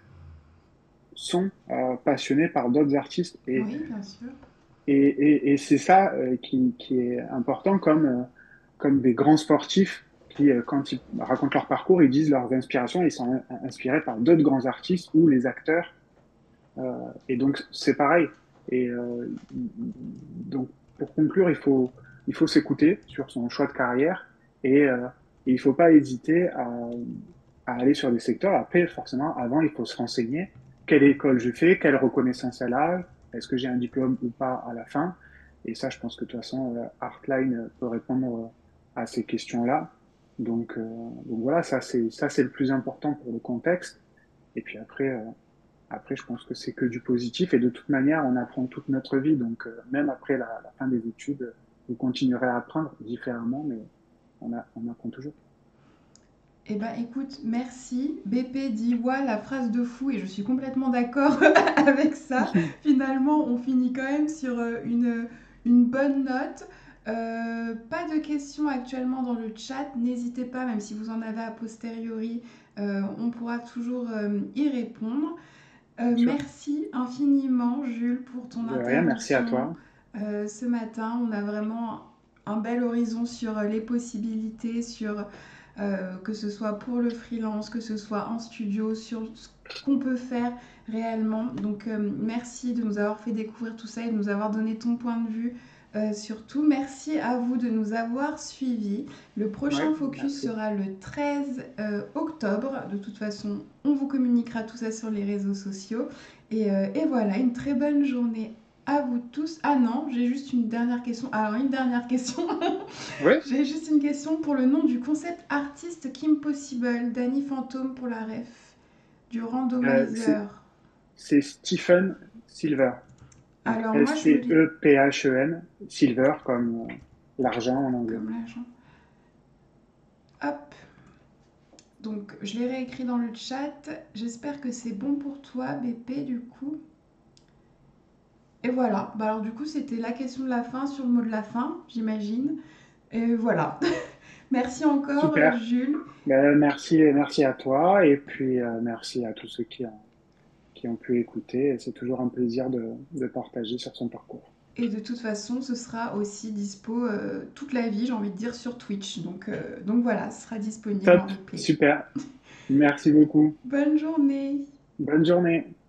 sont euh, passionnés par d'autres artistes. Et, oui, bien sûr. et, et, et c'est ça euh, qui, qui est important comme, euh, comme des grands sportifs qui, euh, quand ils racontent leur parcours, ils disent leurs inspirations, ils sont in- inspirés par d'autres grands artistes ou les acteurs. Euh, et donc, c'est pareil. Et euh, donc, pour conclure, il faut, il faut s'écouter sur son choix de carrière et, euh, et il ne faut pas hésiter à, à aller sur des secteurs. Après, forcément, avant, il faut se renseigner. Quelle école je fais? Quelle reconnaissance elle a? Est-ce que j'ai un diplôme ou pas à la fin? Et ça, je pense que de toute façon, euh, Artline peut répondre euh, à ces questions-là. Donc, euh, donc voilà, ça c'est ça c'est le plus important pour le contexte. Et puis après, euh, après, je pense que c'est que du positif. Et de toute manière, on apprend toute notre vie. Donc, euh, même après la, la fin des études, vous continuerez à apprendre différemment, mais on, a, on apprend toujours. Eh ben, écoute, merci. B P dit ouais, la phrase de fou, et je suis complètement d'accord avec ça. Finalement, on finit quand même sur euh, une, une bonne note. Euh, pas de questions actuellement dans le chat. N'hésitez pas, même si vous en avez a posteriori, euh, on pourra toujours euh, y répondre. Euh, Bien sûr. merci infiniment, Jules, pour ton De rien, merci à intervention toi. euh, ce matin. On a vraiment un bel horizon sur les possibilités, sur euh, que ce soit pour le freelance, que ce soit en studio, sur ce qu'on peut faire réellement. Donc euh, merci de nous avoir fait découvrir tout ça et de nous avoir donné ton point de vue. Euh, surtout, merci à vous de nous avoir suivis. Le Oui, prochain focus merci. sera le treize euh, octobre. De toute façon, on vous communiquera tout ça sur les réseaux sociaux. Et, euh, et voilà, une très bonne journée à vous tous. Ah non, j'ai juste une dernière question. Alors, une dernière question. Oui, J'ai juste une question pour le nom du concept artiste Kim Possible, Danny Phantom pour la ref, du euh, c'est randomizer. c'est Stephen Silver. Donc Alors moi je me dis S-T-E-P-H-E-N, Silver comme euh, l'argent en anglais. comme l'agent. Hop, donc je l'ai réécrit dans le chat. J'espère que c'est bon pour toi, B P, du coup. Et voilà, bah alors du coup c'était la question de la fin sur le mot de la fin, j'imagine. Et voilà. Merci encore, euh, Super. Jules. Ben, merci, merci à toi et puis euh, merci à tous ceux qui ont, qui ont pu écouter. C'est toujours un plaisir de, de partager sur son parcours. Et de toute façon, ce sera aussi dispo euh, toute la vie, j'ai envie de dire, sur Twitch. Donc, euh, donc voilà, ce sera disponible en Top, replay. super. Merci beaucoup. Bonne journée. Bonne journée.